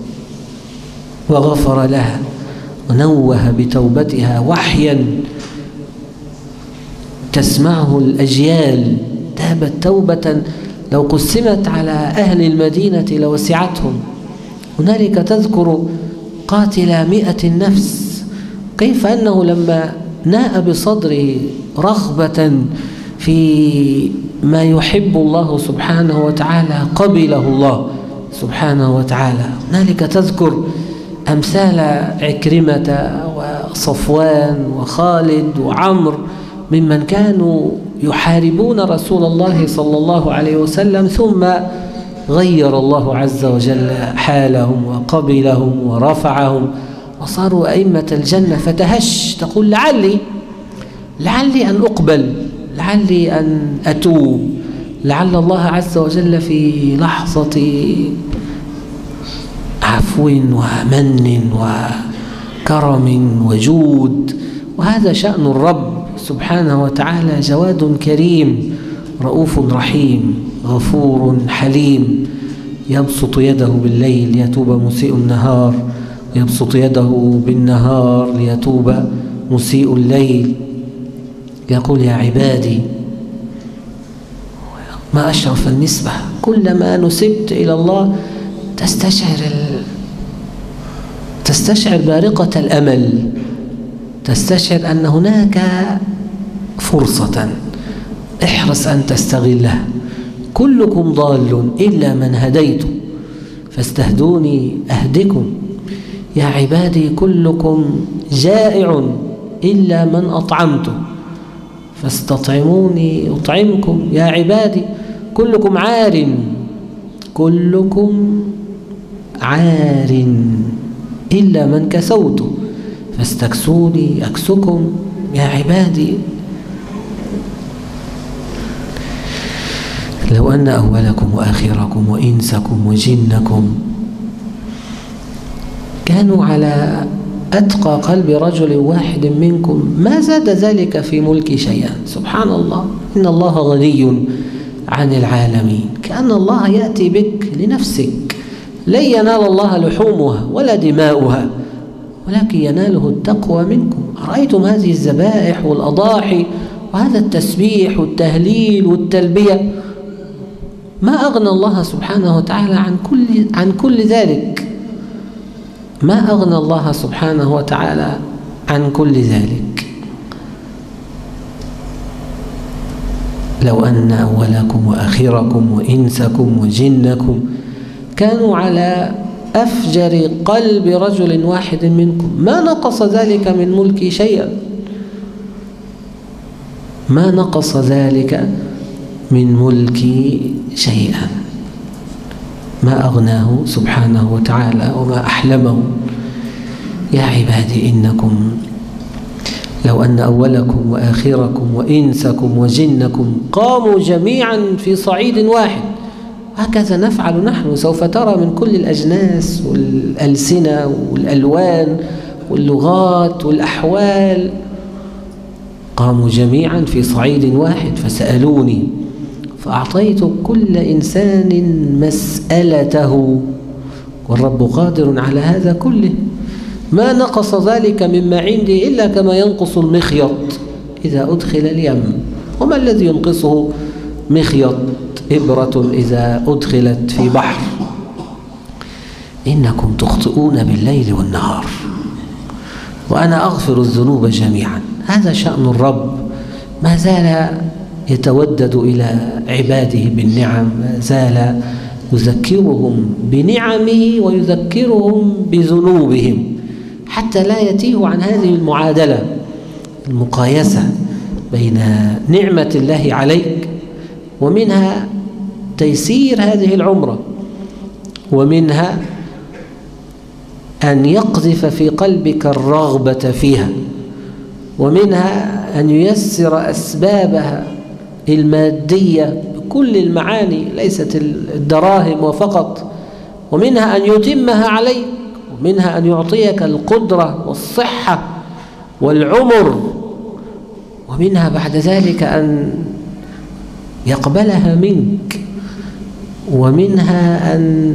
وغفر لها ونوه بتوبتها وحيا تسمعه الأجيال. تابت توبة لو قسمت على أهل المدينة لوسعتهم. هنالك تذكر قاتل مئة نفس كيف أنه لما ناء بصدره رغبة في ما يحب الله سبحانه وتعالى قبله الله سبحانه وتعالى. هنالك تذكر أمثال عكرمة وصفوان وخالد وعمر ممن كانوا يحاربون رسول الله صلى الله عليه وسلم ثم غير الله عز وجل حالهم وقبلهم ورفعهم وصاروا أئمة الجنة. فتهش تقول: لعلي لعلي أن أقبل، لعلي أن أتوب، لعل الله عز وجل في لحظة عفو ومن وكرم وجود. وهذا شأن الرب سبحانه وتعالى، جواد كريم رؤوف رحيم غفور حليم، يبسط يده بالليل ليتوب مسيء النهار، يبسط يده بالنهار ليتوب مسيء الليل. يقول: يا عبادي، ما أشرف النسبة. كلما نسبت إلى الله تستشعر ال... تستشعر بارقة الأمل، تستشعر أن هناك فرصة، احرص أن تستغلها. كلكم ضال إلا من هديت فاستهدوني أهدكم. يا عبادي كلكم جائع إلا من أطعمته فاستطعموني أطعمكم. يا عبادي كلكم عار، كلكم عار إلا من كسوت فاستكسوني أكسكم. يا عبادي لو أن أولكم وآخركم وإنسكم وجنكم كانوا على أتقى قلب رجل واحد منكم ما زاد ذلك في ملكي شيئا. سبحان الله، إن الله غني عن العالمين. كأن الله يأتي بك لنفسك، لن ينال الله لحومها ولا دماؤها ولكن يناله التقوى منكم. أرأيتم هذه الذبائح والأضاحي وهذا التسبيح والتهليل والتلبية؟ ما أغنى الله سبحانه وتعالى عن كل عن كل ذلك، ما أغنى الله سبحانه وتعالى عن كل ذلك. لو أن أولكم وآخركم وإنسكم وجنكم كانوا على أفجر قلب رجل واحد منكم ما نقص ذلك من ملكي شيئا، ما نقص ذلك من ملكي شيئا. ما أغناه سبحانه وتعالى وما أحلمه. يا عبادي إنكم لو أن أولكم وآخركم وإنسكم وجنكم قاموا جميعا في صعيد واحد هكذا نفعل نحن. سوف ترى من كل الأجناس والألسنة والألوان واللغات والأحوال قاموا جميعا في صعيد واحد فسألوني فأعطيت كل إنسان مسألته، والرب قادر على هذا كله. ما نقص ذلك مما عندي إلا كما ينقص المخيط إذا أدخل اليم. وما الذي ينقصه مخيط إبرة إذا أدخلت في بحر؟ إنكم تخطئون بالليل والنهار وأنا أغفر الذنوب جميعا. هذا شأن الرب، ما زال يتودد إلى عباده بالنعم، ما زال يذكرهم بنعمه ويذكرهم بذنوبهم حتى لا يتيه عن هذه المعادلة المقايسة بين نعمة الله عليك ومنها تيسير هذه العمرة، ومنها أن يقذف في قلبك الرغبة فيها، ومنها أن ييسر أسبابها المادية بكل المعاني ليست الدراهم وفقط، ومنها أن يتمها عليك، ومنها أن يعطيك القدرة والصحة والعمر، ومنها بعد ذلك أن يقبلها منك، ومنها أن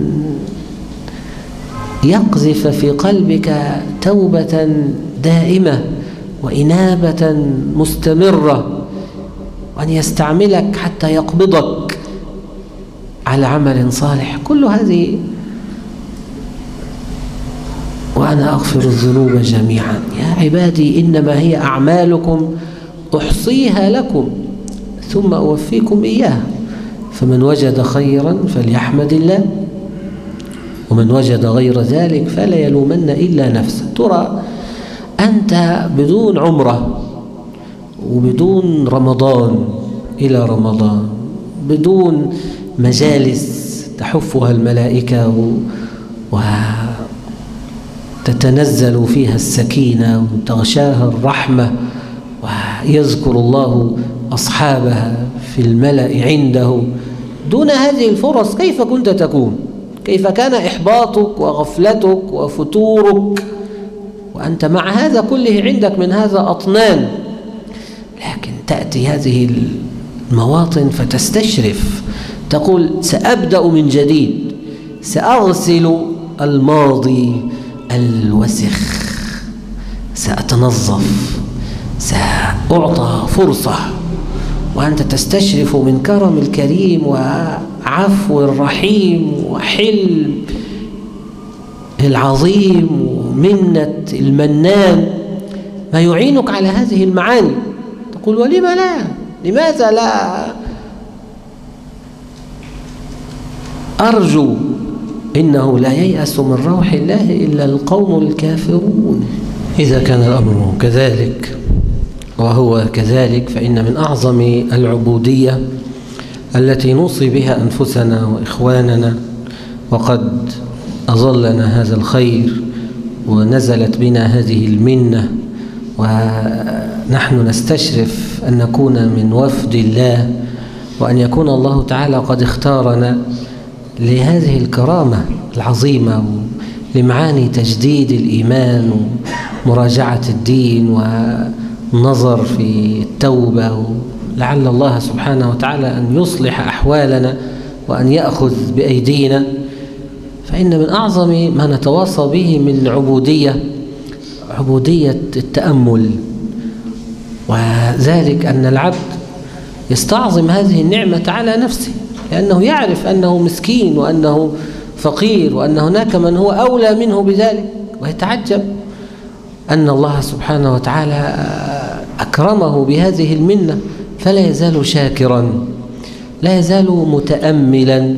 يقذف في قلبك توبة دائمة وإنابة مستمرة، وأن يستعملك حتى يقبضك على عمل صالح. كل هذه وأنا أغفر الذنوب جميعا. يا عبادي إنما هي أعمالكم أحصيها لكم ثم أوفيكم إياها، فمن وجد خيرا فليحمد الله ومن وجد غير ذلك فلا يلومن إلا نفسه. ترى أنت بدون عمرة وبدون رمضان إلى رمضان، بدون مجالس تحفها الملائكة وتتنزل فيها السكينة وتغشاها الرحمة ويذكر الله أصحابها في الملأ عنده، دون هذه الفرص كيف كنت تكون؟ كيف كان إحباطك وغفلتك وفتورك وأنت مع هذا كله عندك من هذا أطنان؟ لكن تأتي هذه المواطن فتستشرف، تقول سأبدأ من جديد، سأغسل الماضي الوسخ، سأتنظف، سأعطى فرصة. وأنت تستشرف من كرم الكريم وعفو الرحيم وحلم العظيم ومنة المنان ما يعينك على هذه المعاني. تقول ولم لا؟ لماذا لا أرجو؟ إنه لا ييأس من روح الله إلا القوم الكافرون. إذا كان الأمر كذلك وهو كذلك فإن من أعظم العبودية التي نوصي بها أنفسنا وإخواننا، وقد أظلنا هذا الخير ونزلت بنا هذه المنة ونحن نستشرف أن نكون من وفد الله، وأن يكون الله تعالى قد اختارنا لهذه الكرامة العظيمة لمعاني تجديد الإيمان ومراجعة الدين ونظر في التوبة، لعل الله سبحانه وتعالى أن يصلح أحوالنا وأن يأخذ بأيدينا. فإن من أعظم ما نتواصى به من عبودية عبودية التأمل، وذلك أن العبد يستعظم هذه النعمة على نفسه، لأنه يعرف أنه مسكين وأنه فقير وأن هناك من هو أولى منه بذلك، ويتعجب أن الله سبحانه وتعالى أكرمه بهذه المنة، فلا يزال شاكرا، لا يزال متأملا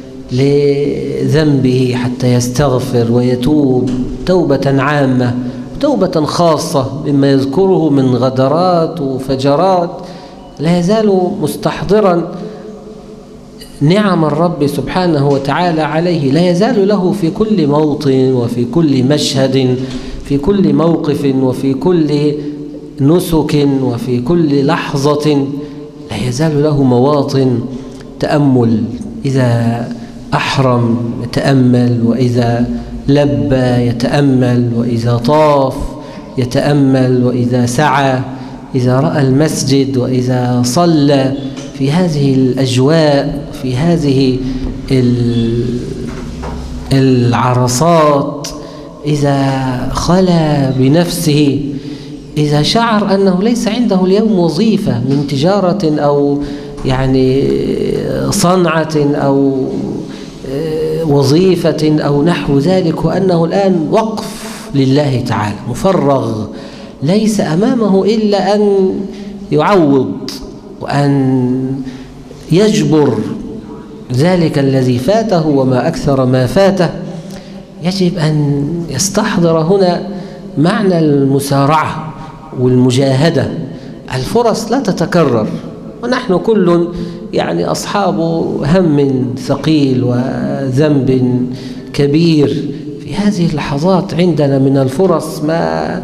لذنبه حتى يستغفر ويتوب توبة عامة توبة خاصة مما يذكره من غدرات وفجرات، لا يزال مستحضرا نعم الرب سبحانه وتعالى عليه، لا يزال له في كل موطن وفي كل مشهد في كل موقف وفي كل نسك وفي كل لحظة لا يزال له مواطن تأمل إذا أحرم يتأمل، وإذا لبى يتأمل، وإذا طاف يتأمل، وإذا سعى، إذا رأى المسجد، وإذا صلى في هذه الأجواء، في هذه العرصات، إذا خلا بنفسه، إذا شعر أنه ليس عنده اليوم وظيفة من تجارة أو يعني صنعة أو وظيفة أو نحو ذلك، وأنه الآن وقف لله تعالى مفرغ، ليس أمامه إلا أن يعوض وأن يجبر ذلك الذي فاته وما أكثر ما فاته، يجب أن يستحضر هنا معنى المسارعة والمجاهدة. الفرص لا تتكرر، ونحن كل يعني أصحاب هم ثقيل وذنب كبير. في هذه اللحظات عندنا من الفرص ما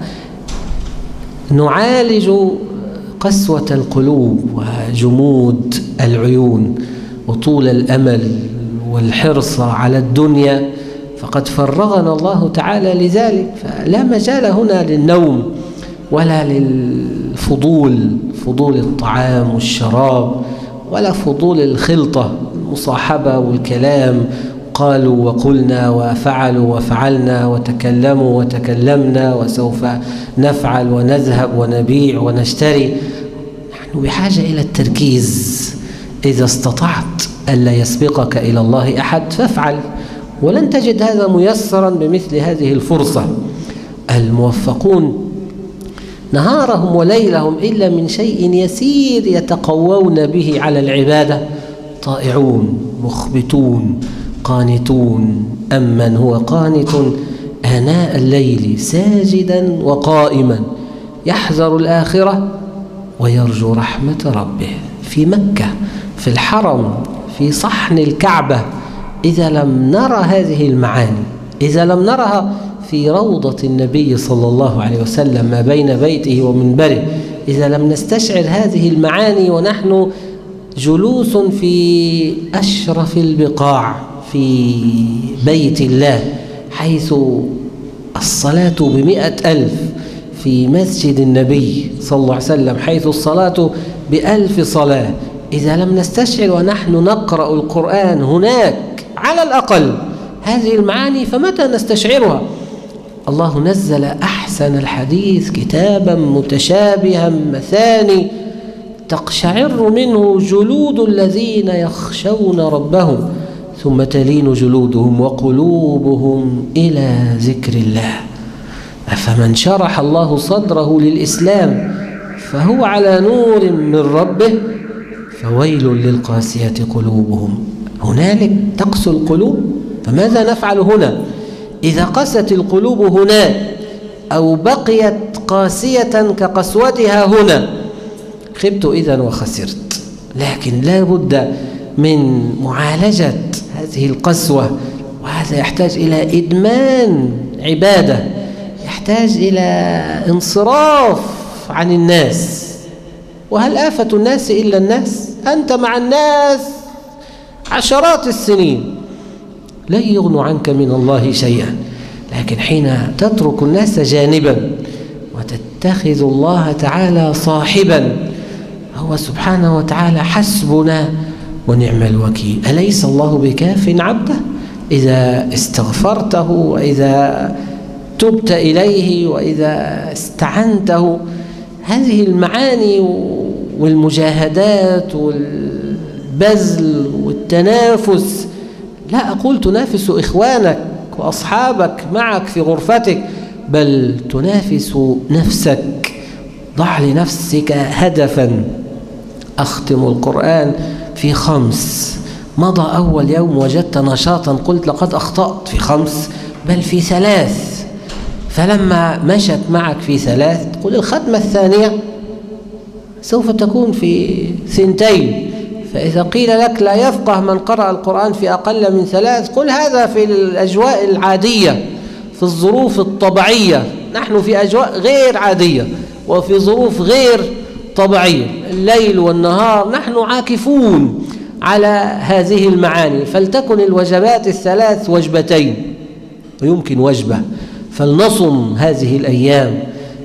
نعالج قسوة القلوب وجمود العيون وطول الأمل والحرص على الدنيا، فقد فرغنا الله تعالى لذلك. فلا مجال هنا للنوم ولا للفضول، فضول الطعام والشراب، ولا فضول الخلطة، المصاحبة والكلام، قالوا وقلنا وفعلوا وفعلنا وتكلموا وتكلمنا وسوف نفعل ونذهب ونبيع ونشتري. نحن بحاجة إلى التركيز. إذا استطعت ألا يسبقك إلى الله أحد فافعل، ولن تجد هذا ميسرا بمثل هذه الفرصة. الموفقون نهارهم وليلهم إلا من شيء يسير يتقوون به على العبادة طائعون مخبتون قانتون. أمن هو قانت آناء الليل ساجدا وقائما يحذر الآخرة ويرجو رحمة ربه. في مكة، في الحرم، في صحن الكعبة، إذا لم نرى هذه المعاني، إذا لم نرها في روضة النبي صلى الله عليه وسلم ما بين بيته ومنبره، إذا لم نستشعر هذه المعاني ونحن جلوس في أشرف البقاع في بيت الله، حيث الصلاة بمئة ألف، في مسجد النبي صلى الله عليه وسلم حيث الصلاة بألف صلاة، إذا لم نستشعر ونحن نقرأ القرآن هناك على الأقل هذه المعاني، فمتى نستشعرها؟ الله نزل أحسن الحديث كتابا متشابها مثاني تقشعر منه جلود الذين يخشون ربهم ثم تلين جلودهم وقلوبهم إلى ذكر الله. فمن شرح الله صدره للإسلام فهو على نور من ربه، فويل للقاسية قلوبهم. هنالك تقسو القلوب، فماذا نفعل هنا؟ إذا قست القلوب هناك أو بقيت قاسية كقسوتها هنا خبت إذن وخسرت. لكن لا بد من معالجة هذه القسوة، وهذا يحتاج إلى إدمان عبادة، يحتاج إلى انصراف عن الناس. وهل آفة الناس إلا الناس؟ أنت مع الناس عشرات السنين لن يغنوا عنك من الله شيئا، لكن حين تترك الناس جانبا وتتخذ الله تعالى صاحبا، هو سبحانه وتعالى حسبنا ونعم الوكيل. أليس الله بكاف عبده إذا استغفرته وإذا تبت إليه وإذا استعنته؟ هذه المعاني والمجاهدات والبذل والتنافس، لا أقول تنافس إخوانك وأصحابك معك في غرفتك، بل تنافس نفسك. ضع لنفسك هدفا. أختم القرآن في خمس. مضى أول يوم وجدت نشاطا قلت لقد أخطأت في خمس، بل في ثلاث. فلما مشت معك في ثلاث قل الختمة الثانية سوف تكون في ثنتين. فإذا قيل لك لا يفقه من قرأ القرآن في أقل من ثلاث، قل هذا في الأجواء العادية، في الظروف الطبيعية. نحن في أجواء غير عادية وفي ظروف غير طبيعية، الليل والنهار نحن عاكفون على هذه المعاني، فلتكن الوجبات الثلاث وجبتين ويمكن وجبة. فلنصم هذه الأيام،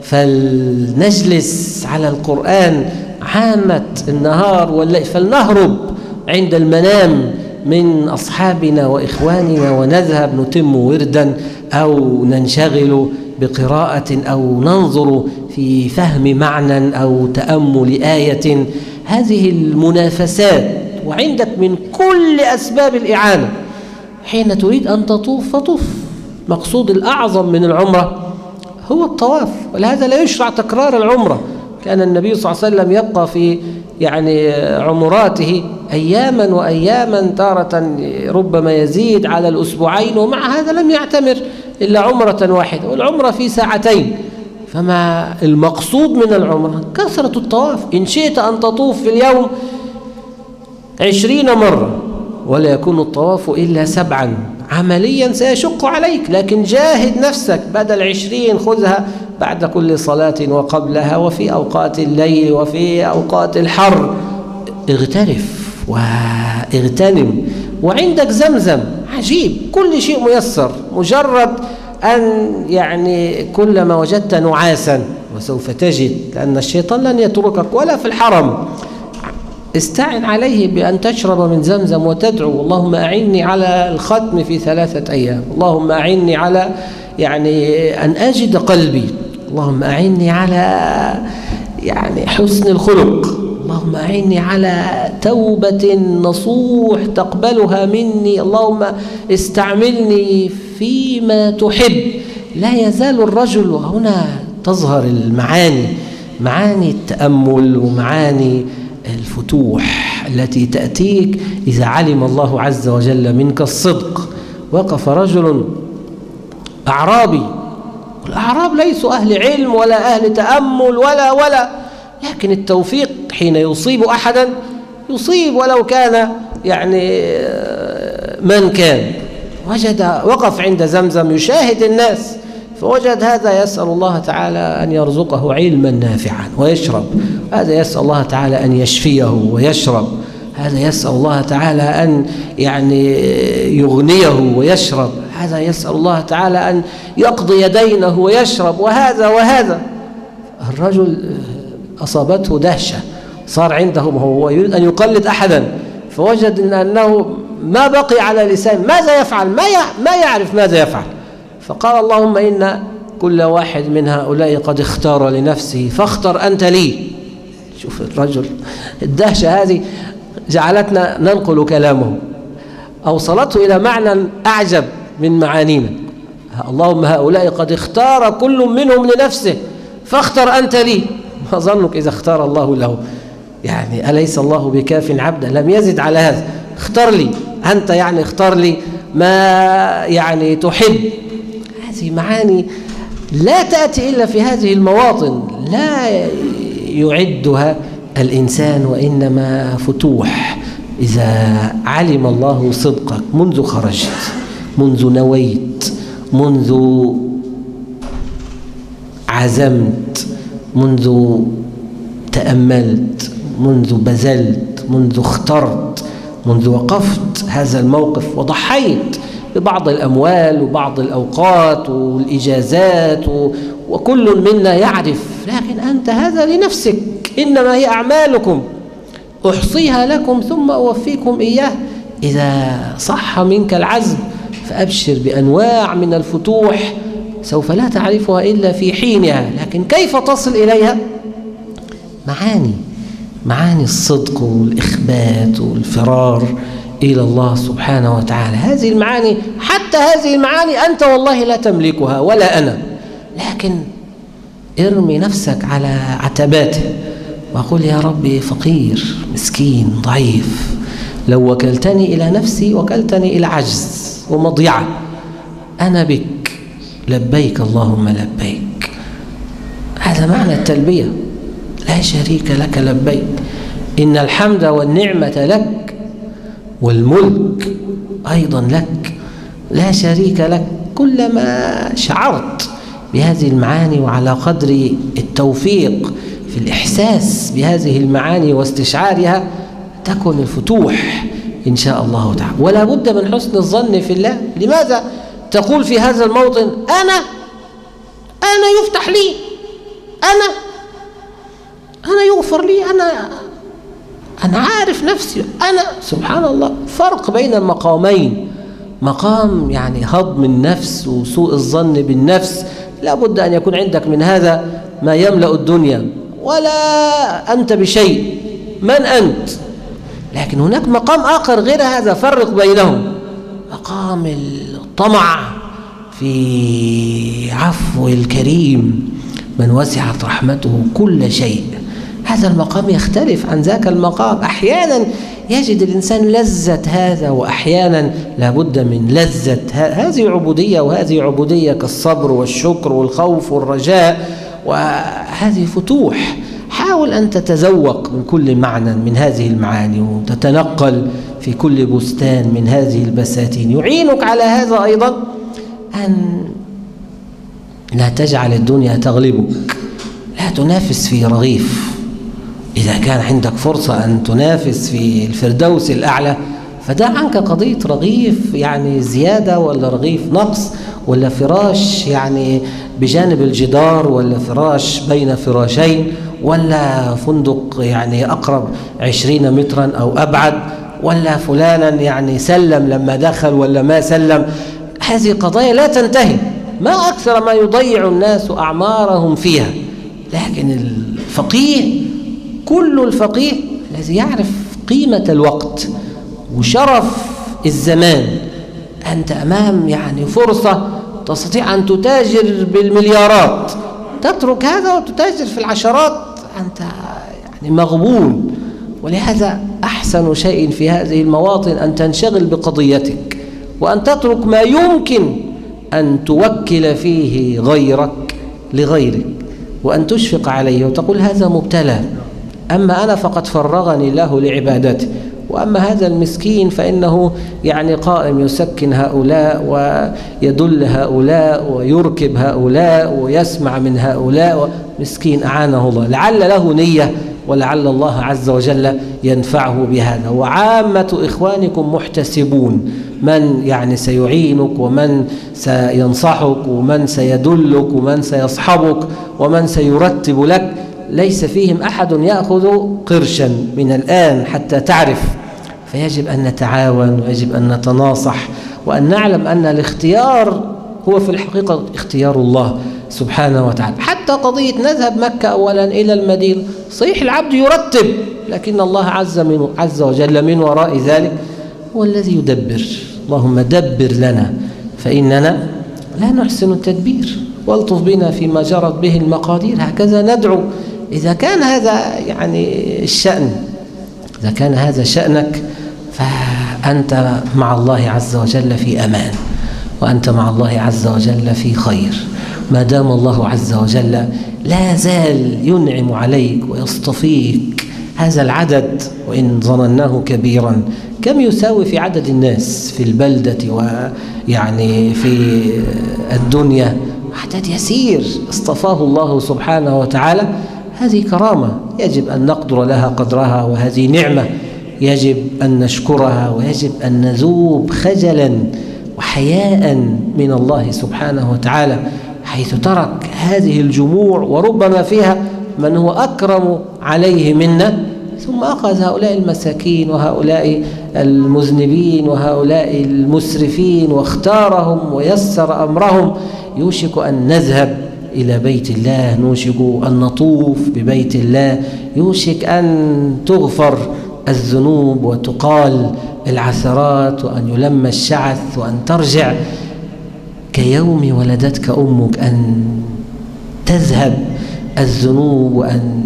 فلنجلس على القرآن عامة النهار والليل، فلنهرب عند المنام من أصحابنا وإخواننا ونذهب نتم وردا أو ننشغل بقراءة أو ننظر في فهم معنى أو تأمل آية. هذه المنافسات، وعندك من كل أسباب الإعانة. حين تريد أن تطوف فطوف. مقصود الأعظم من العمرة هو الطواف، ولهذا لا يشرع تكرار العمرة. كان النبي صلى الله عليه وسلم يبقى في يعني عمراته أياما وأياما، تارة ربما يزيد على الأسبوعين، ومع هذا لم يعتمر إلا عمرة واحدة، والعمرة في ساعتين. فما المقصود من العمرة؟ كثرة الطواف. إن شئت أن تطوف في اليوم عشرين مرة ولا يكون الطواف إلا سبعا، عمليا سيشق عليك، لكن جاهد نفسك. بدل عشرين خذها بعد كل صلاة وقبلها، وفي أوقات الليل وفي أوقات الحر. اغترف واغتنم. وعندك زمزم عجيب، كل شيء ميسر. مجرد أن يعني كلما وجدت نعاسا، وسوف تجد، لأن الشيطان لن يتركك ولا في الحرم، استعن عليه بأن تشرب من زمزم وتدعو: اللهم أعني على الختم في ثلاثة أيام، اللهم أعني على يعني أن أجد قلبي، اللهم أعني على يعني حسن الخلق، اللهم أعني على توبة نصوح تقبلها مني، اللهم استعملني فيما تحب. لا يزال الرجل، وهنا تظهر المعاني، معاني التأمل ومعاني الفتوح التي تأتيك إذا علم الله عز وجل منك الصدق. وقف رجل أعرابي، والأعراب ليسوا أهل علم ولا أهل تأمل ولا ولا لكن التوفيق حين يصيب أحدا يصيب ولو كان يعني من كان. وجد وقف عند زمزم يشاهد الناس، فوجد هذا يسأل الله تعالى أن يرزقه علما نافعا ويشرب، هذا يسأل الله تعالى أن يشفيه ويشرب، هذا يسأل الله تعالى أن يعني يغنيه ويشرب، هذا يسأل الله تعالى أن يقضي دينه ويشرب، وهذا وهذا. الرجل أصابته دهشة، صار عنده هو يريد أن يقلد أحدا، فوجد إن أنه ما بقي على لسان ماذا يفعل، ما ما يعرف ماذا يفعل. فقال: اللهم إن كل واحد من هؤلاء قد اختار لنفسه فاختر أنت لي. شوف الرجل، الدهشة هذه جعلتنا ننقل كلامه، أوصلته إلى معنى أعجب من معانينا. اللهم هؤلاء قد اختار كل منهم لنفسه فاختر أنت لي. ما ظنك إذا اختار الله له؟ يعني أليس الله بكاف عبدا؟ لم يزد على هذا، اختار لي أنت، يعني اختار لي ما يعني تحب. هذه معاني لا تأتي إلا في هذه المواطن، لا يعدها الإنسان، وإنما فتوح إذا علم الله صدقك منذ خرجت، منذ نويت، منذ عزمت، منذ تأملت، منذ بذلت، منذ اخترت، منذ وقفت هذا الموقف وضحيت ببعض الأموال وبعض الأوقات والإجازات، وكل منا يعرف، لكن أنت هذا لنفسك، إنما هي أعمالكم أحصيها لكم ثم أوفيكم إياه. إذا صح منك العزم فأبشر بأنواع من الفتوح سوف لا تعرفها إلا في حينها، لكن كيف تصل إليها؟ معاني معاني الصدق والإخبات والفرار إلى الله سبحانه وتعالى. هذه المعاني، حتى هذه المعاني أنت والله لا تملكها ولا أنا، لكن ارمي نفسك على عتباته وقل: يا ربي فقير مسكين ضعيف، لو وكلتني إلى نفسي وكلتني إلى عجز ومضيعة، أنا بك لبيك اللهم لبيك. هذا معنى التلبية، لا شريك لك لبيك، إن الحمد والنعمة لك والملك أيضا لك، لا شريك لك. كلما شعرت بهذه المعاني وعلى قدر التوفيق في الإحساس بهذه المعاني واستشعارها تكن الفتوح إن شاء الله تعالى. ولا بد من حسن الظن في الله. لماذا تقول في هذا الموطن أنا أنا يفتح لي، أنا أنا يغفر لي، أنا أنا عارف نفسي، أنا سبحان الله. فرق بين المقامين، مقام يعني هضم النفس وسوء الظن بالنفس، لا بد أن يكون عندك من هذا ما يملأ الدنيا، ولا أنت بشيء، من أنت؟ لكن هناك مقام آخر غير هذا، فرق بينهم، مقام الطمع في عفو الكريم من وسعت رحمته كل شيء. هذا المقام يختلف عن ذاك المقام. أحيانا يجد الإنسان لذة هذا، وأحيانا لابد من لذة هذه عبودية، وهذه عبودية كالصبر والشكر والخوف والرجاء، وهذه فتوح. حاول أن تتذوق من كل معنى من هذه المعاني، وتتنقل في كل بستان من هذه البساتين. يعينك على هذا أيضا أن لا تجعل الدنيا تغلبك، لا تنافس في رغيف. إذا كان عندك فرصة أن تنافس في الفردوس الأعلى، فدع عنك قضية رغيف يعني زيادة، ولا رغيف نقص، ولا فراش يعني بجانب الجدار، ولا فراش بين فراشين، ولا فندق يعني أقرب عشرين مترا أو أبعد، ولا فلانا يعني سلم لما دخل ولا ما سلم. هذه قضايا لا تنتهي، ما أكثر ما يضيع الناس أعمارهم فيها. لكن الفقيه، كل الفقيه الذي يعرف قيمة الوقت وشرف الزمان. أنت أمام يعني فرصة تستطيع أن تتاجر بالمليارات، تترك هذا وتتاجر في العشرات، أنت يعني مغبون. ولهذا أحسن شيء في هذه المواطن أن تنشغل بقضيتك، وأن تترك ما يمكن أن توكل فيه غيرك لغيرك، وأن تشفق عليه وتقول هذا مبتلى، أما أنا فقد فرغني الله لعبادته، وأما هذا المسكين فإنه يعني قائم يسكن هؤلاء ويدل هؤلاء ويركب هؤلاء ويسمع من هؤلاء، مسكين أعانه الله، لعل له نية ولعل الله عز وجل ينفعه بهذا. وعامة إخوانكم محتسبون، من يعني سيعينك، ومن سينصحك، ومن سيدلك، ومن سيصحبك، ومن سيرتب لك. ليس فيهم أحد يأخذ قرشا من الآن حتى تعرف. فيجب أن نتعاون، ويجب أن نتناصح، وأن نعلم أن الاختيار هو في الحقيقة اختيار الله سبحانه وتعالى. حتى قضية نذهب مكة أولا إلى المدينة، صحيح العبد يرتب، لكن الله عز, من عز وجل من وراء ذلك هو الذي يدبر. اللهم دبر لنا فإننا لا نحسن التدبير، والطف بنا فيما جرت به المقادير. هكذا ندعو. إذا كان هذا يعني الشأن، إذا كان هذا شأنك، فأنت مع الله عز وجل في أمان، وأنت مع الله عز وجل في خير، ما دام الله عز وجل لا زال ينعم عليك ويصطفيك. هذا العدد وإن ظنناه كبيرا، كم يساوي في عدد الناس في البلدة ويعني في الدنيا؟ عدد يسير اصطفاه الله سبحانه وتعالى. هذه كرامة يجب أن نقدر لها قدرها، وهذه نعمة يجب أن نشكرها، ويجب أن نذوب خجلا وحياء من الله سبحانه وتعالى، حيث ترك هذه الجموع وربما فيها من هو أكرم عليه منا، ثم أخذ هؤلاء المساكين وهؤلاء المذنبين وهؤلاء المسرفين واختارهم ويسر أمرهم. يوشك أن نذهب إلى بيت الله، نوشك أن نطوف ببيت الله، يوشك أن تغفر الذنوب وتقال العثرات، وأن يلم الشعث، وأن ترجع كيوم ولدتك أمك، أن تذهب الذنوب، وأن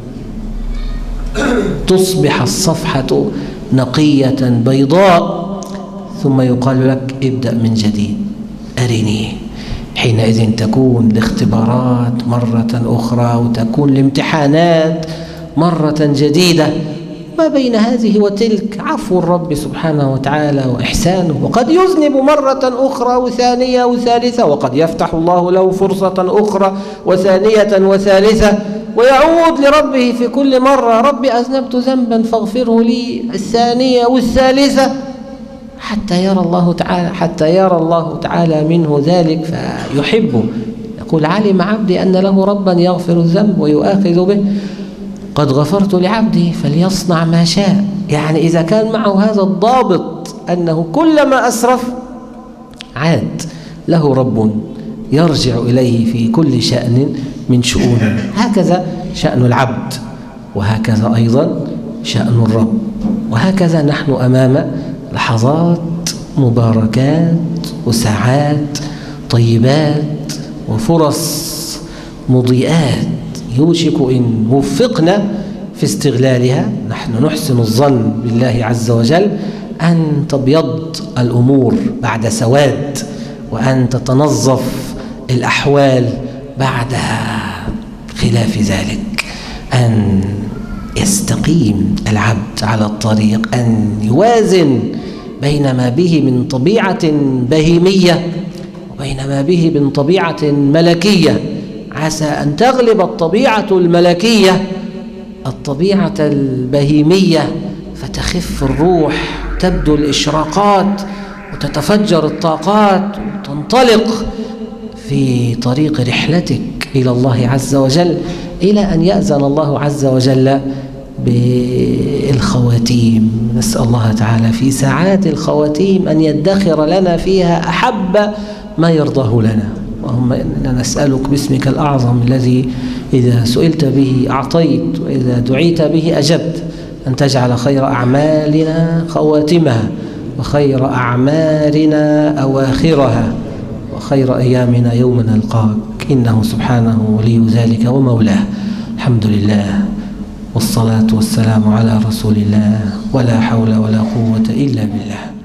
تصبح الصفحة نقية بيضاء، ثم يقال لك ابدأ من جديد، أرني. حينئذ تكون الاختبارات مرة أخرى، وتكون الامتحانات مرة جديدة. ما بين هذه وتلك عفو الرب سبحانه وتعالى وإحسانه، وقد يذنب مرة أخرى وثانية وثالثة، وقد يفتح الله له فرصة أخرى وثانية وثالثة، ويعود لربه في كل مرة: ربي أذنبت ذنبا فاغفره لي، الثانية والثالثة، حتى يرى الله تعالى حتى يرى الله تعالى منه ذلك فيحبه. يقول: علم عبدي أن له ربا يغفر الذنب ويؤاخذ به، قد غفرت لعبدي فليصنع ما شاء. يعني إذا كان معه هذا الضابط أنه كلما أسرف عاد له رب يرجع إليه في كل شأن من شؤونه. هكذا شأن العبد، وهكذا أيضا شأن الرب. وهكذا نحن أمام لحظات مباركات وساعات طيبات وفرص مضيئات يوشك إن وفقنا في استغلالها، نحن نحسن الظن بالله عز وجل أن تبيض الأمور بعد سواد، وأن تتنظف الأحوال بعد خلاف ذلك، أن يستقيم العبد على الطريق، أن يوازن بين ما به من طبيعة بهيمية وبين ما به من طبيعة ملكية. عسى أن تغلب الطبيعة الملكية الطبيعة البهيمية فتخف الروح، تبدو الإشراقات وتتفجر الطاقات وتنطلق في طريق رحلتك إلى الله عز وجل، إلى أن يأذن الله عز وجل بالخواتيم. نسأل الله تعالى في ساعات الخواتيم أن يدخر لنا فيها أحب ما يرضاه لنا. اللهم إننا نسألك باسمك الأعظم الذي إذا سئلت به أعطيت وإذا دعيت به أجبت، أن تجعل خير أعمالنا خواتمها، وخير أعمارنا أواخرها، وخير أيامنا يوم نلقاك، إنه سبحانه ولي ذلك ومولاه. الحمد لله والصلاة والسلام على رسول الله، ولا حول ولا قوة إلا بالله.